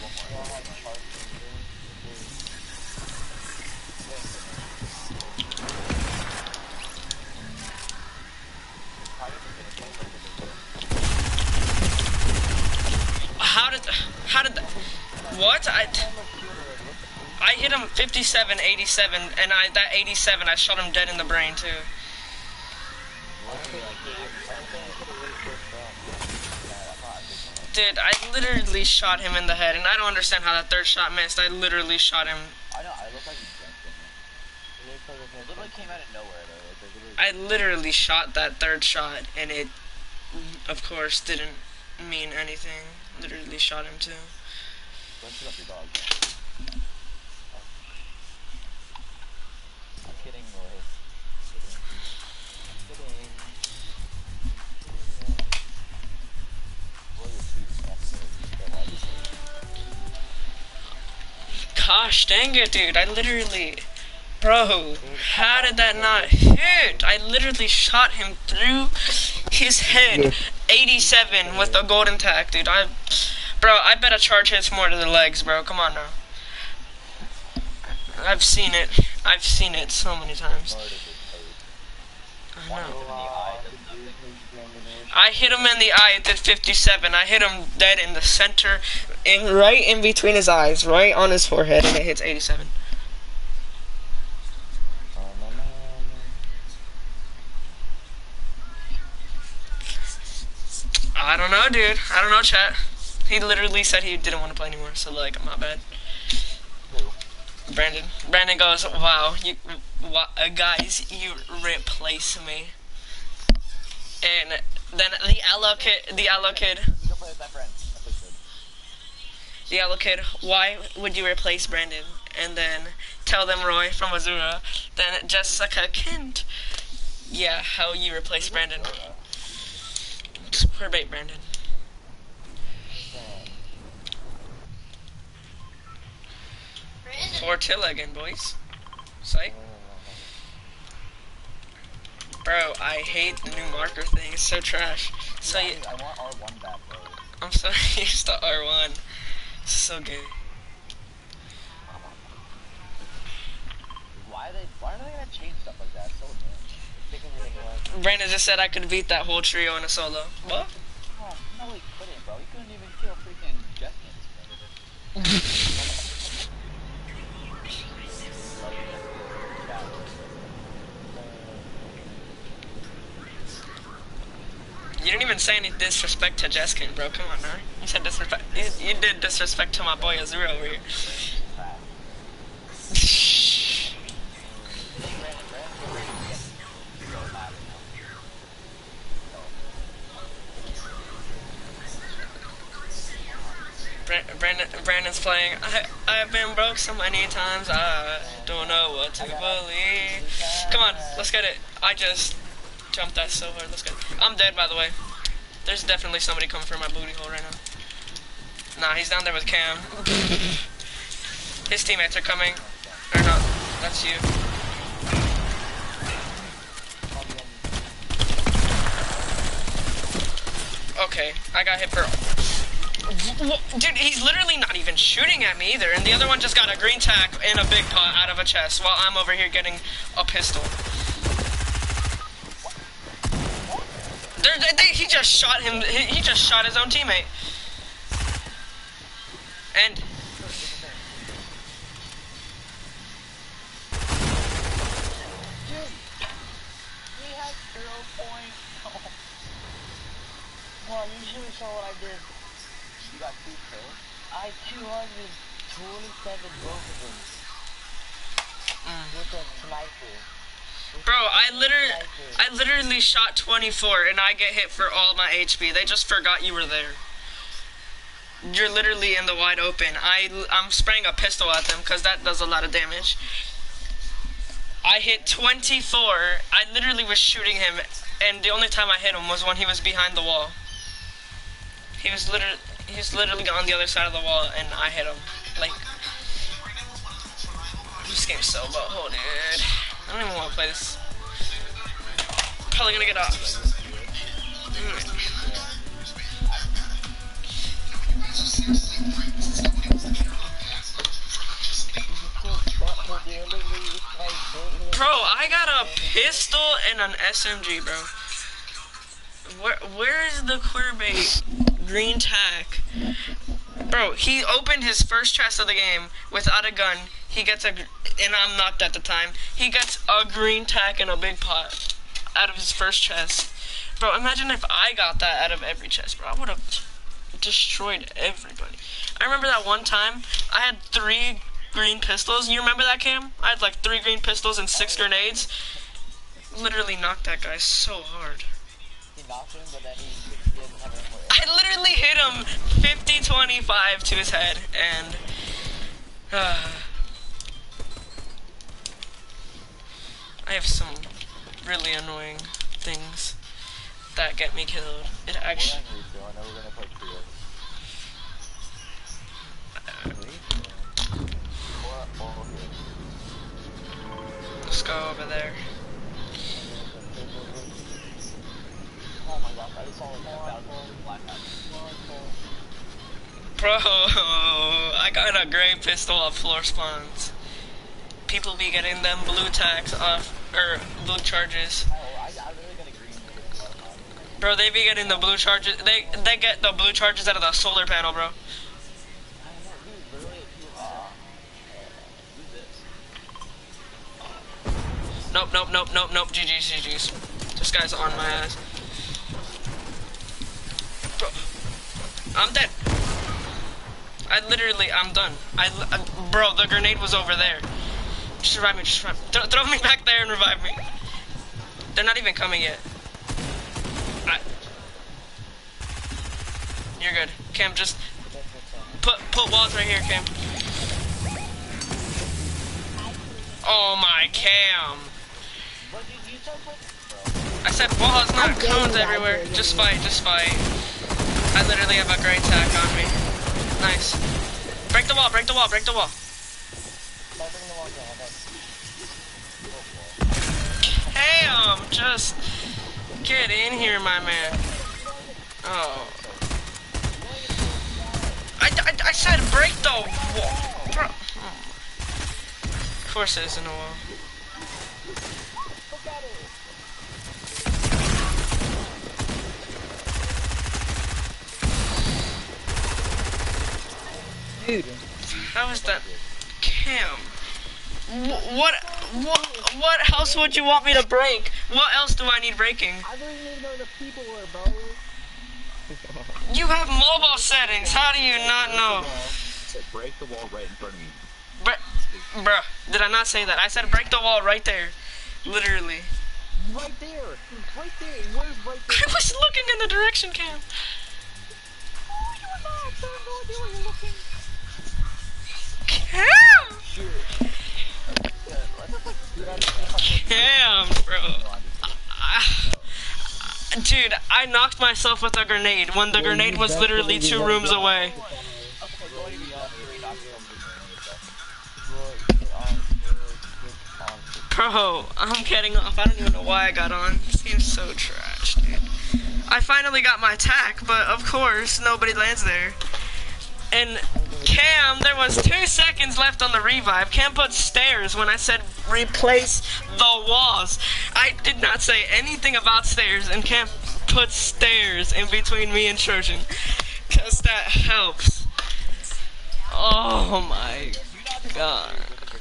How did, how did, what? I, I hit him fifty-seven, eighty-seven, and I, that eighty-seven, I shot him dead in the brain, too. Dude, I literally shot him in the head, and I don't understand how that third shot missed. I literally shot him. I know, I look like you jumped in there. It literally came out of nowhere, though. Like, literally I literally shot that third shot, and it, of course, didn't mean anything. Literally shot him, too. Don't shoot up your dog. I'm kidding, Roy. Kidding. Gosh dang it, dude. I literally... Bro, how did that not hit? I literally shot him through his head. eighty-seven with the golden tack, dude. I... Bro, I bet a charge hits more to the legs, bro. Come on now. I've seen it. I've seen it so many times. I know. I hit him in the eye at the fifty-seven. I hit him dead in the center, in right in between his eyes, right on his forehead, and it hits eighty-seven. I don't know, dude. I don't know, chat. He literally said he didn't want to play anymore, so like, I'm not bad. Brandon. Brandon goes, wow, you, uh, guys, you replace me. And then the Aloe kid, the Aloe kid, the Aloe kid, why would you replace Brandon? And then tell them Roy from Azura. Then Jessica Kent, yeah, how you replace Brandon. Super bait, Brandon. Tortilla again, boys. Psych. Bro, I hate the new marker thing. It's so trash. So you, I want R one back, bro. I'm so used to R one. It's so gay. Why are they? Why are they gonna change stuff like that? It's so annoying. Brandon just said I could beat that whole trio in a solo. What? Oh, no, he couldn't, bro. He couldn't even kill freaking Jeskins. You didn't even say any disrespect to Jeskin, bro. Come on, now. You said disrespect. You, you did disrespect to my boy Azura over here. Brandon, Brandon's playing. I, I've been broke so many times, I don't know what to believe. Come on, let's get it. I just jumped that so hard. Let's get it. I'm dead, by the way. There's definitely somebody coming for my booty hole right now. Nah, he's down there with Cam. His teammates are coming. Or not. That's you. Okay, I got hit for... Dude, he's literally not even shooting at me either, and the other one just got a green tack and a big pot out of a chest, while I'm over here getting a pistol. They, they, he just shot him, he, he just shot his own teammate. And... Dude, he has zero points. Well, you should have saw what I did. You got two kills? I two hundred twenty-seven both of them. Mm. With a sniper. Bro, I literally, I literally shot twenty-four and I get hit for all my H P. They just forgot you were there. You're literally in the wide open. I, I'm spraying a pistol at them because that does a lot of damage. I hit twenty-four. I literally was shooting him, and the only time I hit him was when he was behind the wall. He was literally, he was literally on the other side of the wall, and I hit him. Like, this game's so butthole, dude. I don't even want to play this. Probably gonna get off. Mm. Bro, I got a pistol and an S M G, bro. Where where is the queerbait green tack? Bro, he opened his first chest of the game without a gun. He gets a, and I'm knocked at the time. He gets a green tack and a big pot out of his first chest. Bro, imagine if I got that out of every chest, bro. I would have destroyed everybody. I remember that one time I had three green pistols. You remember that, Cam? I had like three green pistols and six grenades. Literally knocked that guy so hard. He knocked him, but then he, he didn't have any more. I literally hit him fifty twenty-five to his head, and uh, I have some really annoying things that get me killed. It actually. Let's go over there. Bro, I got a gray pistol off floor spawns. People be getting them blue tags off, or blue charges. Bro, they be getting the blue charges. They they get the blue charges out of the solar panel, bro. Nope, nope, nope, nope, nope. G G's, G G's. This guy's on my ass. Bro, I'm dead. I literally, I'm done. I, I, bro, the grenade was over there. Just revive me, just revive me. Th throw me back there and revive me. They're not even coming yet. I, you're good. Cam, just put put walls right here, Cam. Oh my Cam. I said walls, not cones everywhere. Just fight, just fight. I literally have a great tack on me. Nice. Break the wall, break the wall, break the wall. Cam, just get in here, my man. Oh. I, I, I said break the wall. Bro. Of course it isn't a wall. Dude. How is that? Cam. Wh what, what, what else would you want me to break? What else do I need breaking? I don't even know the people were, bro. You have mobile settings. How do you not know? Break the wall right in front of you. Br bruh, did I not say that? I said break the wall right there. Literally. Right there. Right there. Where's right there? I was looking in the direction, Cam. Oh, you're not. I have no idea where you're looking. Cam! Cam, bro. Uh, dude, I knocked myself with a grenade when the grenade was literally two rooms away. Bro, I'm getting off. I don't even know why I got on. This game's so trash, dude. I finally got my tack, but of course, nobody lands there. And Cam, there was two seconds left on the revive. Cam put stairs when I said replace the walls. I did not say anything about stairs, and Cam put stairs in between me and Trojan. Because that helps. Oh my god.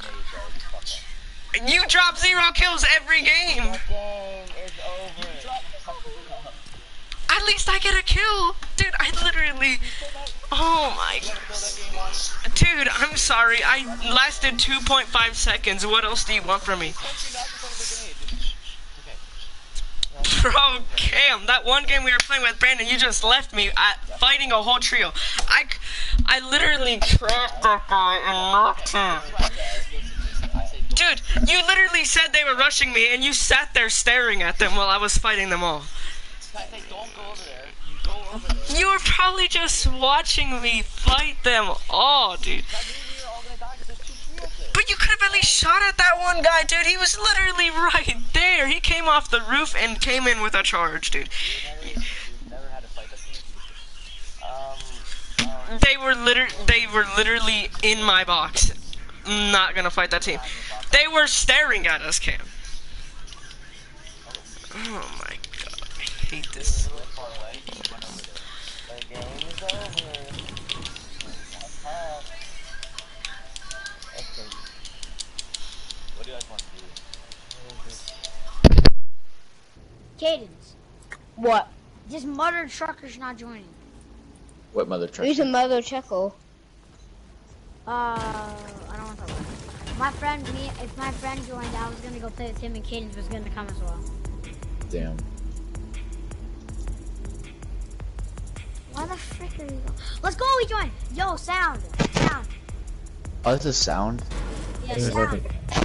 You drop zero kills every game. At least I get a kill. Dude, I literally... Oh my... Dude, I'm sorry. I lasted two point five seconds. What else do you want from me? Bro, Cam, that one game we were playing with Brandon, you just left me at fighting a whole trio. I, I literally trapped that guy and knocked him. Dude, you literally said they were rushing me, and you sat there staring at them while I was fighting them all. Don't go over there. You go over there. You were probably just watching me fight them all, dude. But you could have at least shot at that one guy, dude. He was literally right there. He came off the roof and came in with a charge, dude. They were liter- They were literally in my box. Not gonna fight that team. They were staring at us, Cam. Oh my god, I hate this. What do you guys want to do? Cadence. What? This mother trucker's not joining. What mother trucker? Who's a mother chuckle? Uh, I don't want to talk about it. My friend, me, if my friend joined, I was gonna go play with him, and Cadence was gonna come as well. Damn. Why the frick are you going? Let's go, we join! Yo, sound! Sound! Oh, this is sound? Yeah, sound!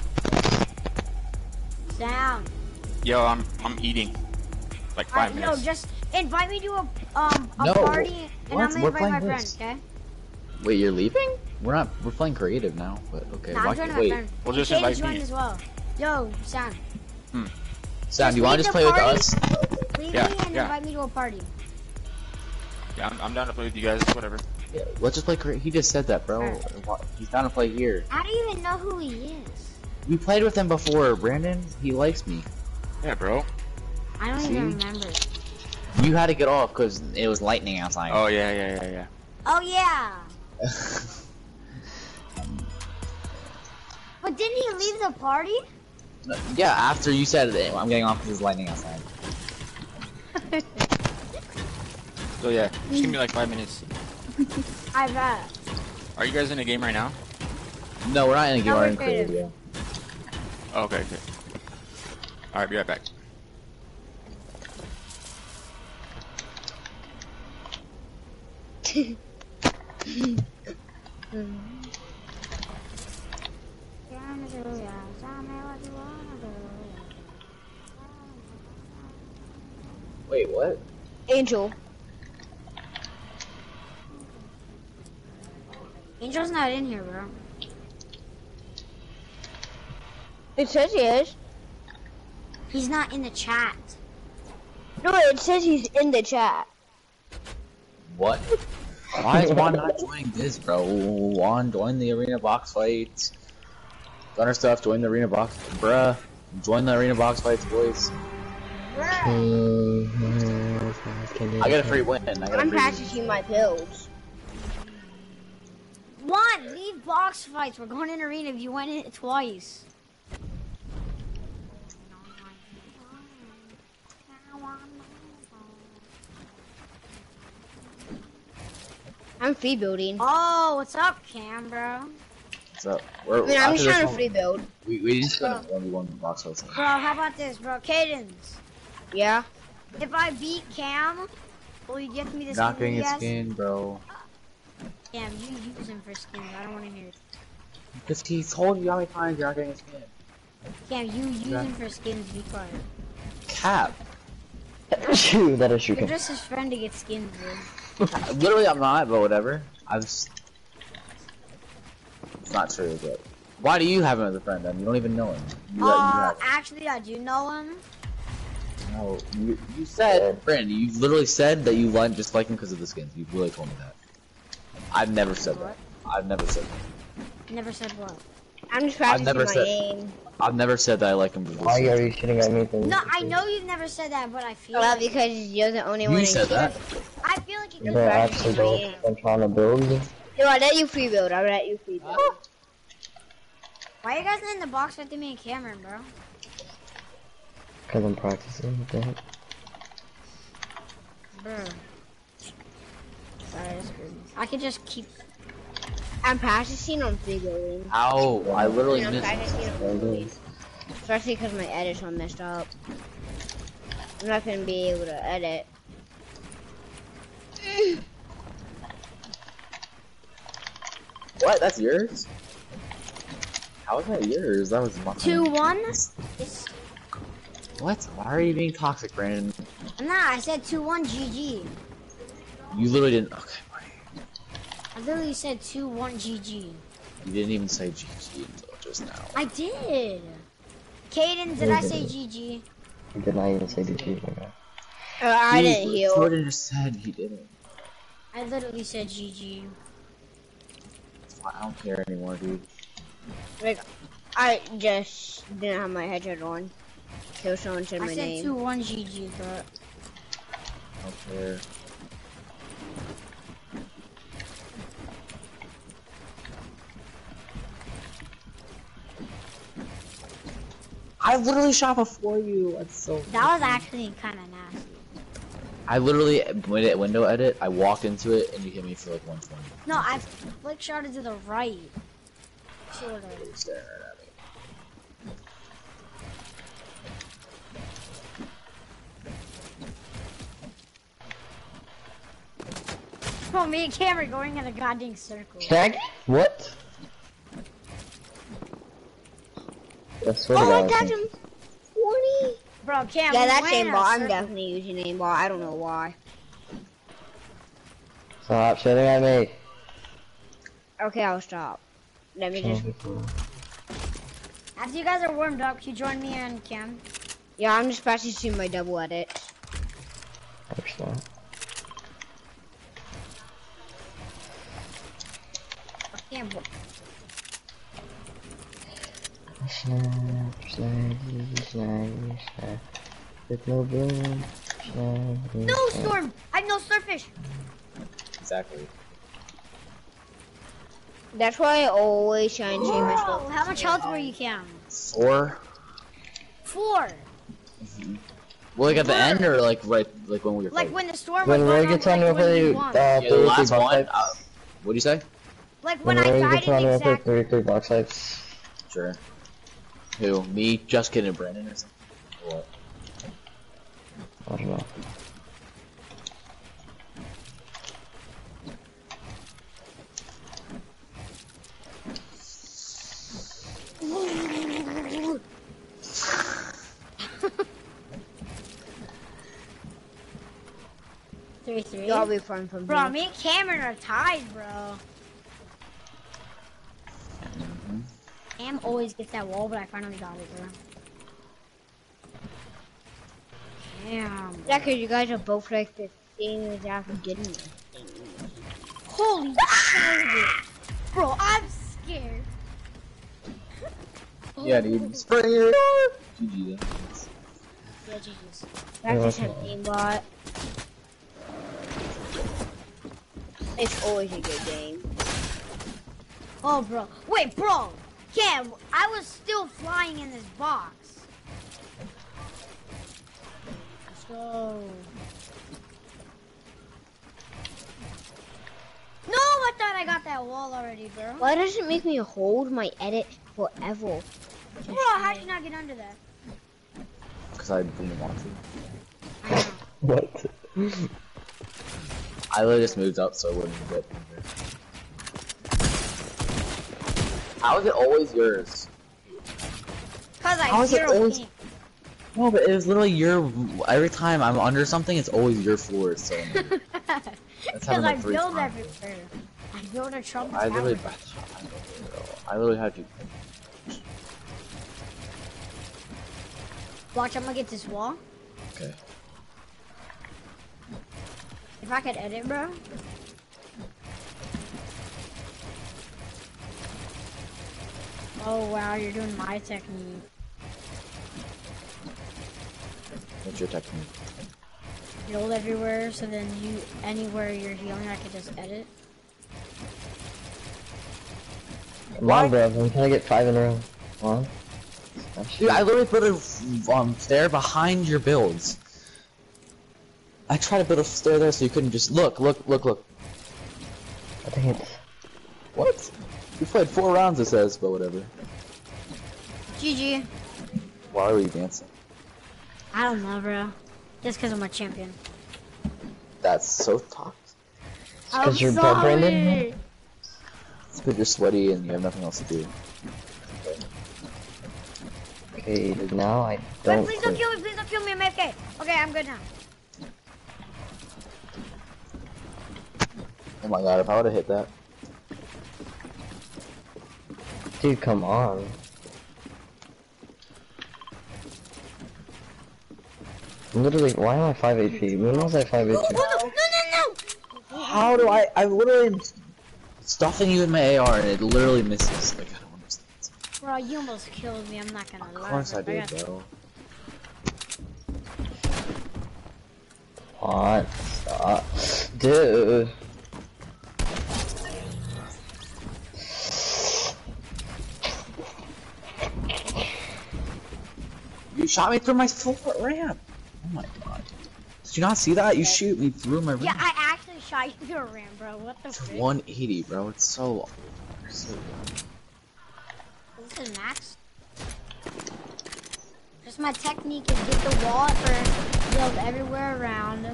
Sound! Yo, I'm I'm eating. Like five Alright, minutes. no, just invite me to a, um, a No, party, and what? I'm gonna We're invite my playing friend, this. okay? Wait, you're leaving? We're not, we're playing creative now, but okay. Nah, why I'm joining can't- my wait, friend. Well, just Cadence invite joined me. as well. Yo, sound. Sound, do you Just want to leave just the play with party. us? Leave Yeah, me and yeah. invite me to a party. Yeah, I'm, I'm down to play with you guys. Whatever. Yeah, let's just play creative. He just said that, bro. Alright. He's down to play here. I don't even know who he is. We played with him before, Brandon. He likes me. Yeah, bro. I don't See? even remember. You had to get off because it was lightning outside. Oh yeah, yeah, yeah, yeah. Oh yeah. But didn't he leave the party? Yeah, after you said it, I'm getting off because it's lightning outside. So yeah, just give me like five minutes. I bet. Are you guys in a game right now? No, we're not in a game. No, We're we're in creative. creative. Yeah. Oh, okay, okay. All right, be right back. Wait, what? Angel. Angel's not in here, bro. It says he is. He's not in the chat. No, it says he's in the chat. What? Why is Juan not joining this, bro? Juan, join the arena box fights. Gunner stuff, join the arena box, bruh. Join the arena box fights, boys. I get a free win. I got a I'm free win. practicing my builds. One, leave box fights. We're going in arena if you went in it twice. I'm free building. Oh, what's up, Cam, bro? So, we're, I mean, I'm after just this trying to one, free build. We, we just gonna one v one box fights. Bro, how about this, bro? Cadence, Yeah. if I beat Cam, will you give me the Not skin getting he a has? skin, bro. Cam, you use him for skins. I don't want to hear it. Because he told you how many times you're not getting a skin. Cam, you use Yeah. him for skins. Be quiet. Cap. Shoot, that is true. You're just his friend to get skins, bro. Literally, I'm not, but whatever. I just. It's not true, but. Why do you have him as a friend then? You don't even know him. You, let- you Uh, have him. actually, I do know him. No, you, you said, Brandon, you literally said that you like, just like him because of the skins. You really told me that. I've never said that. I've never said that. Never said what. I'm just practicing never my said- aim. I've never said that I like him because of the Why skins. are you shooting at me? Then No, I know you've never said that, but I feel Well, like because you're the only one. You in said here. that. I feel like it you goes don't back actually to go my and trying to build. No, I let you free build. I let you free build. Why are you guys in the box with me and Cameron, bro? Because I'm practicing with that. Bro. Sorry, that's good. I could just keep. I'm practicing on free building. Ow, I literally I'm missed. practicing on free building. Especially because my edits are messed up. I'm not gonna be able to edit. What? That's yours? How is that yours? That was mine. Two one. What? Why are you being toxic, Brandon? Nah, I said two one G G. You literally didn't. Okay, I literally said two one G G. you didn't even say G G until just now. I did. Caden, did I say G G? You did not even say G G. Uh, I didn't heal. Jordan just said he didn't. I literally said G G. I don't care anymore, dude. Like, I just didn't have my headset on. Kill someone said I my said name. two one G G, but I don't care. I literally shot before you. That's so. that was actually kind of nasty. I literally went at window edit. I walked into it and you hit me for like one twenty. No, I flick shot it to the right. Sort of. Staring right at me. Oh, me and Cameron going in a goddamn circle. Tag? What? I swear to Oh, I God, got him. twenty. Bro, Cameron. Yeah, that's went in a aimbot. I'm circle. definitely using aimbot. I don't know why. Stop shooting at me. Okay, I'll stop. Let me just. After you guys are warmed up, can you join me and Cam? Yeah, I'm just practicing my double edit. Understand. Cam, Snap, snaggy, snaggy, snap. With no boom. Snaggy, no snap. storm. I have no starfish. Exactly. That's why I always try and change my Whoa, stuff. how much health were you, Cam? Four. Four. Well, like at the end or like right, like when we were Like fighting? when the storm When was Roy going on, gets on like real when you quick, won. uh, Yeah, the thirty-three last box one. fights. Uh, what'd you say? Like when When I Roy died gets on in real quick, exact. thirty-three box fights. Sure. Who? Me? Just kidding, Brandon or something? Or what? I don't know. Three three. Y'all be fun from Bro, here. me and Cameron are tied, bro. Cam always gets that wall, but I finally got it, bro. Damn. Yeah, cause you guys are both like fifteen without getting it. Holy shit. Bro, I'm scared. Yeah, dude. Spring it. G G then. Yeah, G G's. Practice an aimbot. It's always a good game. Oh, bro. Wait, bro. Cam, I was still flying in this box. Let's go. No, I thought I got that wall already, bro. Why does it make me hold my edit forever? Bro, how'd you not get under that? Because I didn't want to. I know. What? I literally just moved up so I wouldn't get under. How is it always yours? Cause I How is it zero always- pink. No, but it was literally your. Every time I'm under something, it's always your floor. So that's Because happened I like three build times. everywhere. I build a Trump I literally. tower. I literally had to. Watch, I'm gonna get this wall. Okay. If I could edit, bro. Oh wow, you're doing my technique. What's your technique? Build everywhere, so then you, anywhere you're healing, I could just edit. Come on, bro. I'm trying to get five in a row. Come on. Dude, I literally put a um, stair behind your builds. I tried to build a stair there so you couldn't just look, look, look, look. I think it's. What? We played four rounds, it says, but whatever. G G. Why are we dancing? I don't know, bro. Just because I'm a champion. That's so toxic. Because you're sorry. Brandon? It's because you're sweaty and you have nothing else to do. Okay, now I Wait, don't please don't quit. kill me, please don't kill me, I'm A F K. Okay, I'm good now. Oh my god, if I would've hit that. Dude, come on. Literally, why am I five H P? When was I five H P? No, no, no, no! How do I? I literally stuffing you in my A R and it literally misses. Like I don't understand. Bro, you almost killed me, I'm not gonna lie. Of course I bro. did, got- bro. What? Stop. Dude. You shot me through my full foot ramp. Oh my god. Did you not see that? You shoot me through my ramp. Yeah, I actually shot you through a ram, bro. What the frick? one eighty, bro. It's so. so This is max. Just my technique is get the wall at first, build everywhere around.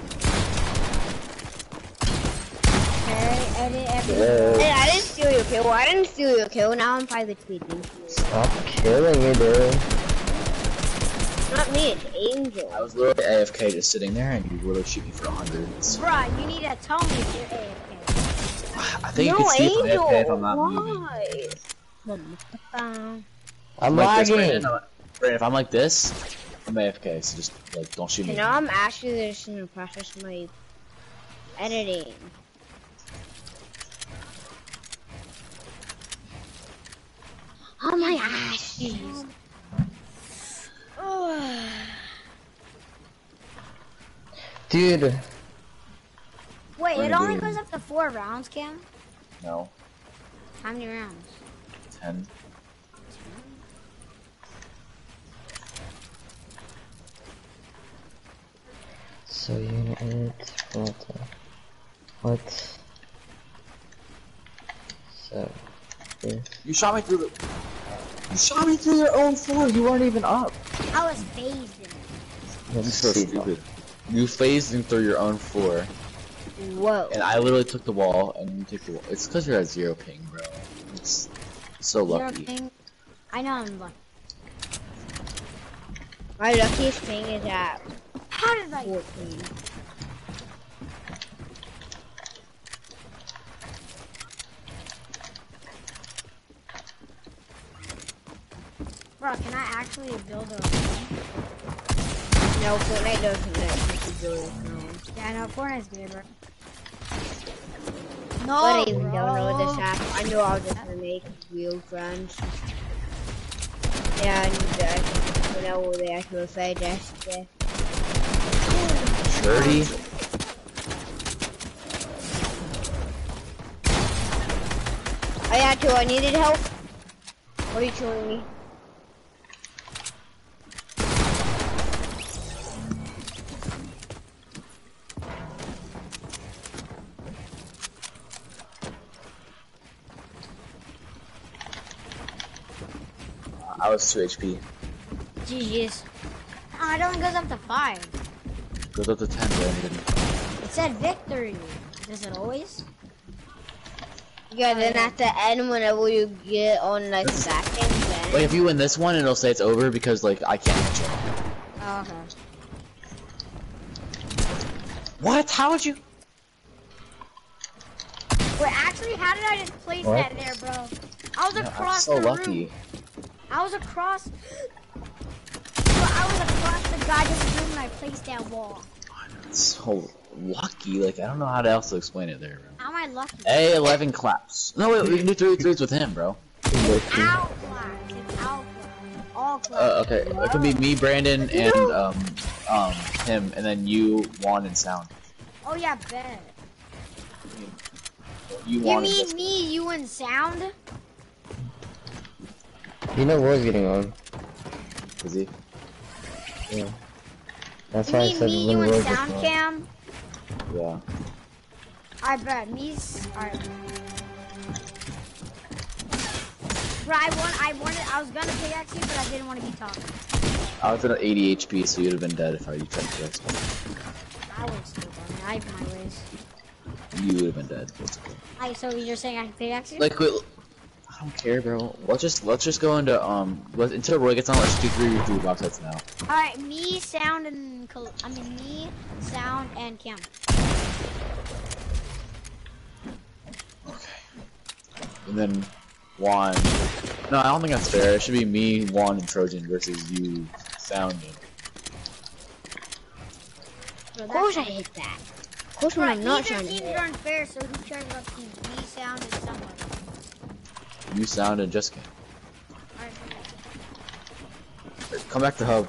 Okay, edit everywhere. Hey, I didn't steal your kill. I didn't steal your kill. Now I'm five H P. Stop killing me, dude. Not me, it's Angel. I was literally A F K just sitting there, and you literally shoot me for a hundred. Bruh, you need to tell me if you're A F K. I think No, you can see if I'm Angel. A F K if I'm not moving. Why? Um, I'm Like this, lagging. Brandon, I'm- Brandon, if I'm like this, I'm A F K. So just like don't shoot me. You know, I'm actually just gonna practice my editing. Oh my gosh. Dude. wait, What it are only you doing? goes up to four rounds, Cam? No, How many rounds? ten. So unit what? What? So this. You shot me through the. You shot me through your own floor. You weren't even up. I was phased in it. You're so stupid. You phased in through your own floor, Whoa. and I literally took the wall, and you took the wall. It's because you're at zero ping, bro. It's so Zero lucky. ping. I know I'm lucky. My luckiest thing is at How did I? fourteen. Bro, can I actually build a? No, Fortnite doesn't let you do it. No. Yeah, I know Fortnite's good, bro. But No, I even bro. don't know this app. I know I'll just make real friends. Yeah, I need that. I know what they actually say. That's the. thirty. I had to. I needed help. What are you showing me? I was two H P. G G's. Oh, it only goes up to five. Goes up to ten, Brandon. It said victory. Does it always? Yeah, then at the end, whenever you get on like seconds, then. Like if you win this one, it'll say it's over because like I can't hit you. Oh, okay. What? How would you? Wait, actually, how did I just place What? that there, bro? I was Yeah, I'm across so the lucky. room. I was across. Bro, I was across the goddamn room and I placed that wall. It's so lucky. Like I don't know how else to explain it there, bro. How am I lucky? A eleven claps. No wait, we can do three threes with him, bro. Outclass. It's outclass. All class. Uh, okay, it could be me, Brandon, and um, um, him, and then you, Juan, and Sound. Oh yeah, bet. You, You Juan, and mean this- me, you, and Sound? You know Roy's getting on. Is he? Yeah. That's You why I mean said me, when you, and Roy gets Sound on. Cam? Yeah. I bet me's. Alright. Bro, I want. I wanted. I was gonna pickaxe you, but I didn't want to be talking. I was at eighty H P, so you'd have been dead if I you tried to rescue. I would still done it. I have my ways. You would have been dead. That's okay. Alright, so you're saying I can pickaxe you? Like, wait, I don't care, bro. Let's just let's just go into um let, until Roy gets on. Let's do three three box sets now. Alright, me, sound, and Col I mean me, sound, and Cam. Okay. And then Juan. No, I don't think that's fair. It should be me, Juan, and Trojan versus you, Sound. And... Of course I hit that. Of course when I'm not trying to hit. Teams are unfair, so who cares about teams? Me, sound, and someone. You, Sound, and Jessica. Alright. Come back to hub.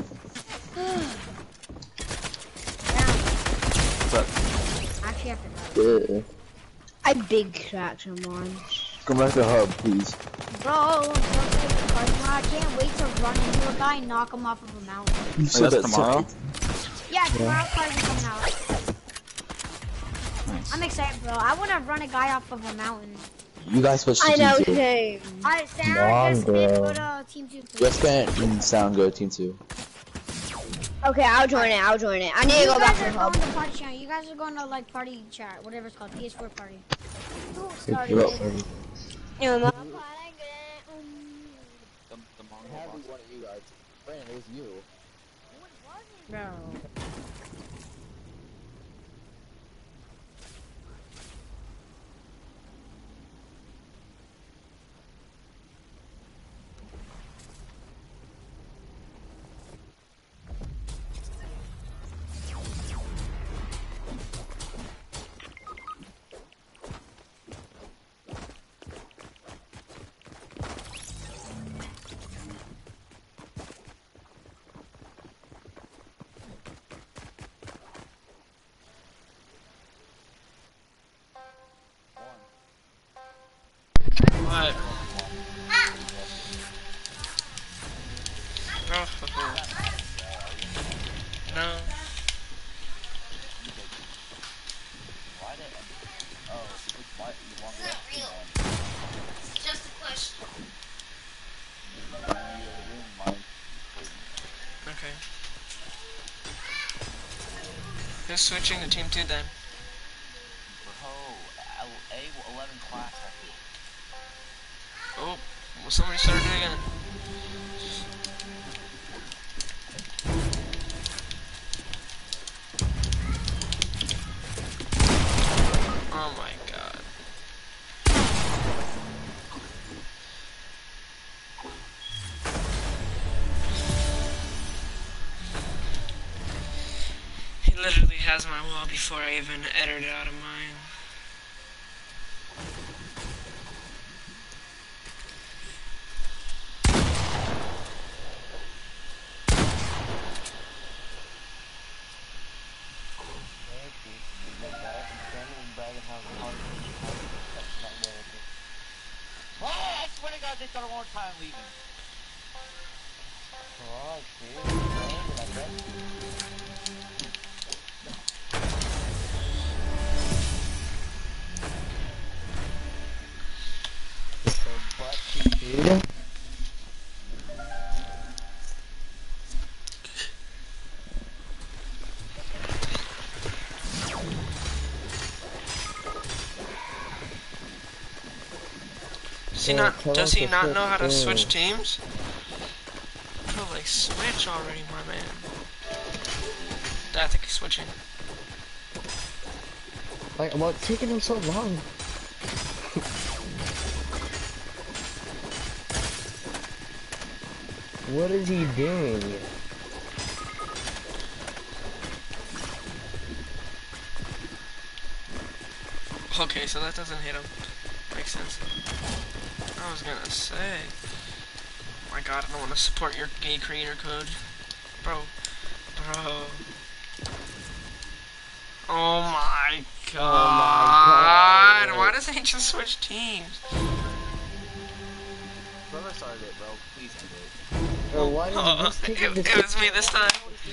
What's up? Actually, I forgot. Yeah. I big cracked someone. Come back to hub, please. Bro, I can't wait to run into a guy and knock him off of a mountain. You said that tomorrow? Yeah, tomorrow cars are coming out. Nice. I'm excited, bro. I want to run a guy off of a mountain. You guys switch to I know, team two. same. Alright, Sound, Long just me, girl. go to team two. please. Jessica and Sound go team two. Okay, I'll join it, I'll join it. I need to You go back guys to are hub. going to party channel. You guys are going to like party chat, whatever it's called, P S four party. Who started Bro. it? Yeah, The, my- the Mongol One box. of you guys. Brandon, it was you. Bro. What? Oh, no. Okay. Who's switching to team two then? Oh, well, somebody started it again. Oh my god. He literally has my wall before I even entered it out of mine. They started one time leaving. Oh, Dude. Does he not, does he not know how to switch teams? Oh, like switch already, my man. I think he's switching. Like, what's taking him so long? What is he doing? Okay, so that doesn't hit him. Makes sense. I was gonna say. Oh my god, I don't want to support your gay creator code. Bro. Bro. Oh my god. God. Why doesn't he just switch teams? Whoever started it, bro, please end it. Bro, why Oh, does this it, take this it was me this time.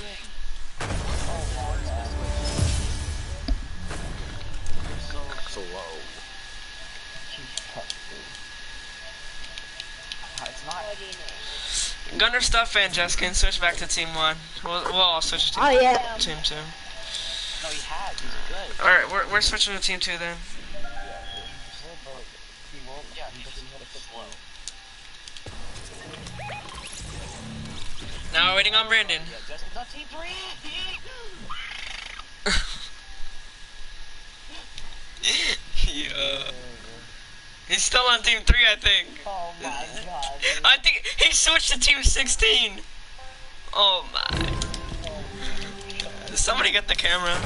So low. It's not. Gunner Stuff and Jessica switch back to team one. We'll, we'll all switch to team, Oh yeah. team two. No, he has. He's good. Alright, we're, we're switching to team two then. He won't. Yeah, he doesn't hit it slow. Now we're waiting on Brandon. Yeah, Jessica's on team three. Yeah. He's still on team three, I think. Oh my god. I think he switched to team sixteen. Oh my. Somebody get the camera.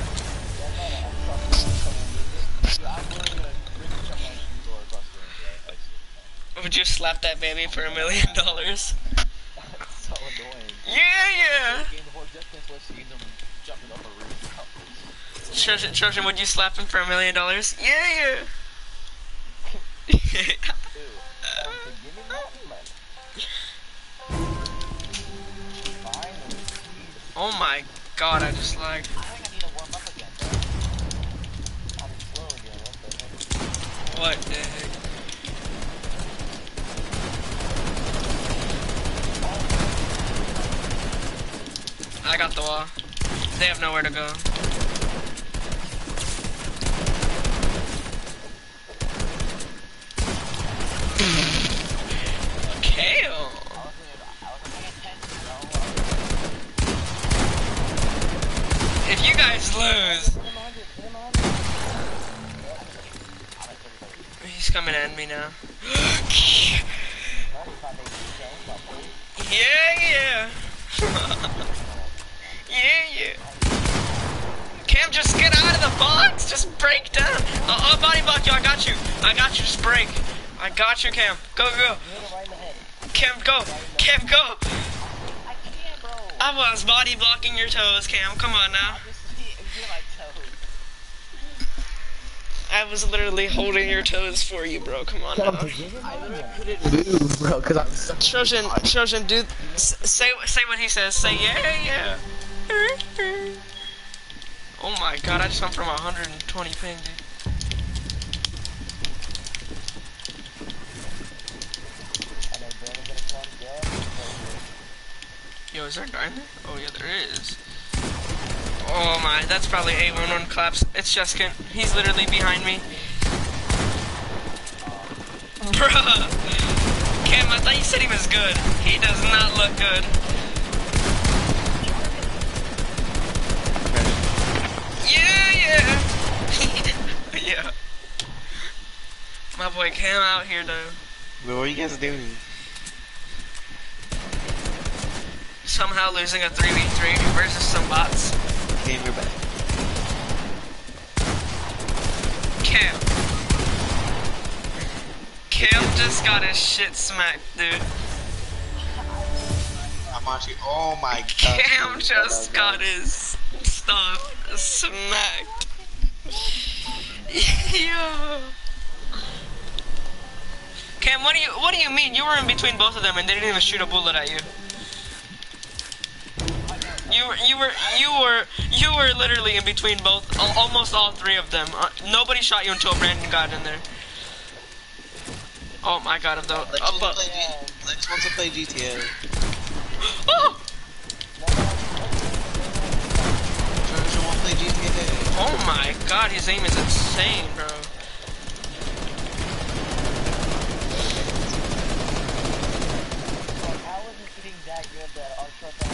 Would you slap that baby for a million dollars? So annoying. Yeah, yeah. Game before Jessica's listening to him jumping up a roof. Trojan, Trojan, would you slap him for a million dollars? Yeah, yeah. Oh my god, I just lagged. I think I need to warm up again, bro. I'm slow again, what the heck? What the heck? I got the wall. They have nowhere to go. Kale. If you guys lose, he's coming at me now. Yeah, yeah. Yeah, yeah. Cam, just get out of the box. Just break down. Uh, oh, body block you. I got you. I got you. Just break. I got you, Cam. Go, go. Cam, go. Cam, go. I was body blocking your toes, Cam. Come on now. I was literally holding your toes for you, bro. Come on now. I literally couldn't move, bro, because I'm so... Trojan, Trojan, dude, say say what he says. Say yeah, yeah. Oh my god, I just went from one hundred twenty ping, dude. Yo, is there a guy in there? Oh yeah, there is. Oh my, that's probably eight one one claps. It's Jessica. He's literally behind me. Bruh. Cam, I thought you said he was good. He does not look good. Yeah, yeah. Yeah. My boy Cam out here though. What are you guys doing? Somehow losing a three v three versus some bots. Okay, we're back. Cam. Cam just got his shit smacked, dude. I'm watching. Oh my god. Cam just got his stuff smacked. Yo. Cam, what do you what do you mean? You were in between both of them and they didn't even shoot a bullet at you. You were, you were, you were, you were literally in between both, al almost all three of them. Uh, nobody shot you until Brandon got in there. Oh my god, of the. Lex Uh, wants to play G Lex wants to play G T A. Oh! Trojan won't play G T A. Oh my god, his aim is insane, bro. How was it getting that good that our truck has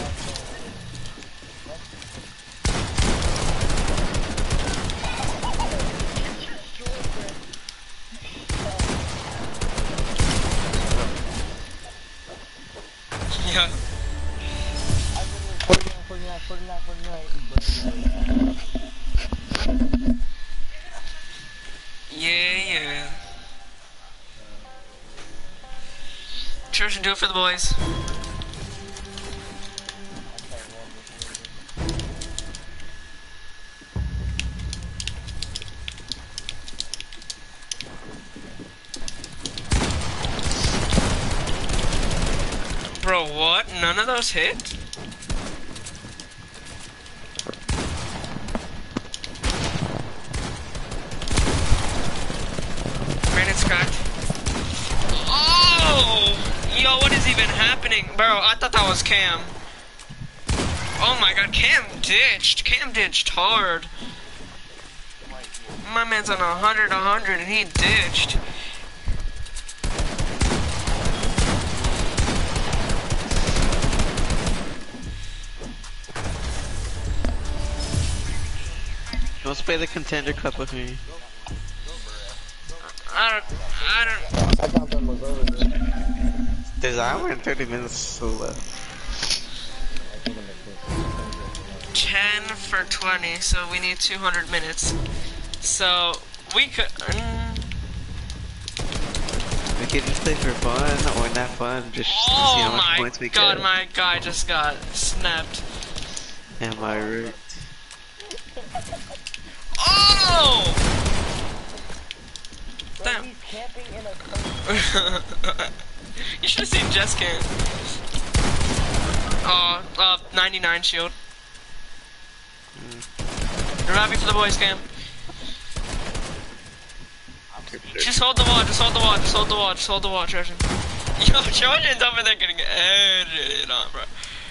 Yeah. Yeah, yeah. Cheers and do it for the boys. Bro, what? None of those hit? Brandon's cracked. Oh! Yo, what is even happening? Bro, I thought that was Cam. Oh my god, Cam ditched. Cam ditched hard. My man's on a hundred, a hundred, and he ditched. He wants to play the Contender Cup with me. I don't, I don't. I thought that was over. There's an hour and thirty minutes so left. ten for twenty, so we need two hundred minutes. So, we could... Um, We could just play for fun, or not fun, just see oh how much my points we god, get. my guy just got snapped. Am I right? Oh! Damn. He's camping in a You should have seen Jess camp. Oh, uh, ninety-nine shield. Mm. Revive me for the boys camp. Just hold the wall, just hold the wall, just hold the wall, just hold the wall, Trojan. Yo, Trojan's over there getting edited on, bro.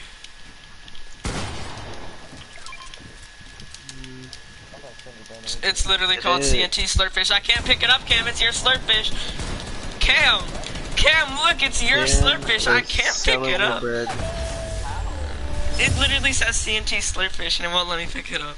It's literally called C N T Slurpfish. I can't pick it up, Cam. It's your Slurpfish. Cam, Cam, look, it's your Yeah, Slurpfish. I can't pick it up. Bread. It literally says C N T Slurpfish, and it won't let me pick it up.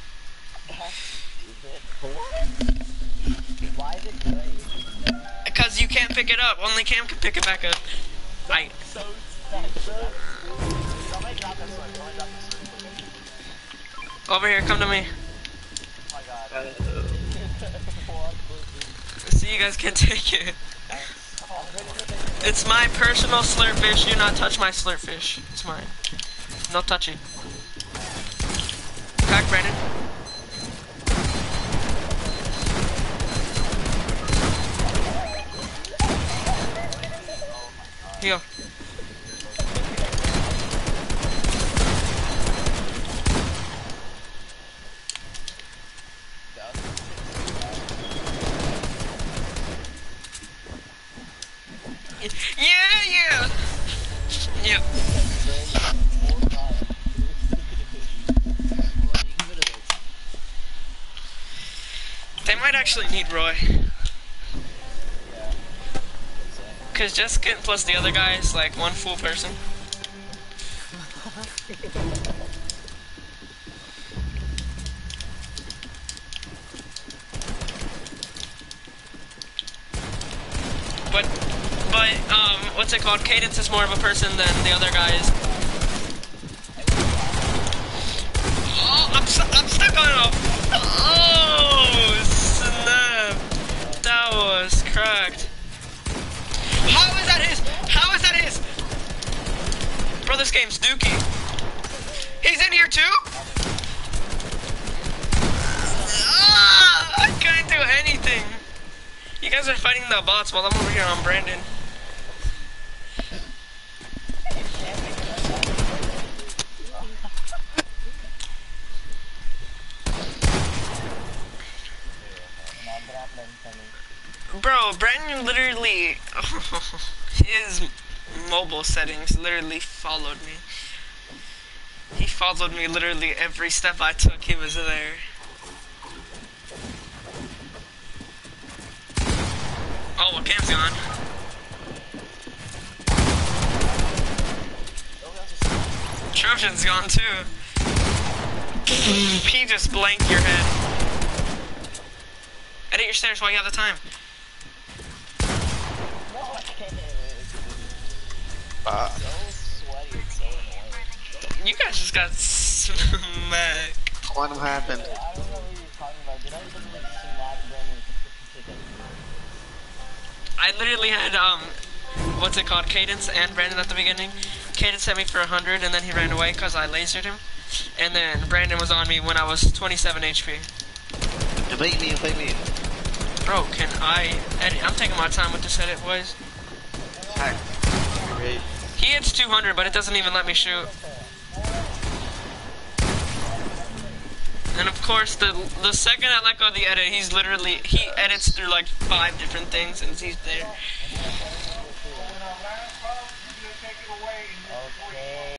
Why is it gray? Because you can't pick it up. Only Cam can pick it back up. I. So sad, bro. Somebody drop this one. Somebody drop this one. Over here, come to me. Oh my god. See, you guys can't take it. It's my personal Slurpfish. Do not touch my Slurpfish. It's mine. No touching. Crack, Brandon. Here. Yeah, yeah. Yep. They might actually need Roy. Cause Jessica plus the other guy is like one full person. But, but, um, what's it called? Cadence is more of a person than the other guys. Oh, I'm, stu I'm stuck on a... Oh, snap. That was cracked. How is that his? How is that his? Bro, this game's dookie. He's in here too? Ah, I couldn't do anything. You guys are fighting the bots while I'm over here on Brandon. Bro, Brandon literally, his mobile settings literally followed me. He followed me literally every step I took, he was there. Oh, well, Cam's gone. Trojan's gone too. He just blanked your head. Edit your stairs while you have the time. Uh, You guys just got smacked. what happened? I don't know what you're talking about. Did I literally smack Brandon with a chicken? I literally had, um, what's it called, Cadence and Brandon at the beginning. Cadence hit me for one hundred and then he ran away because I lasered him. And then Brandon was on me when I was twenty-seven H P. Invite me, invite me. Bro, can I edit? I'm taking my time with this edit, boys. Hi. Great. He hits two hundred, but it doesn't even let me shoot. And of course, the the second I let go of the edit, he's literally, he edits through like five different things and he's there. Okay.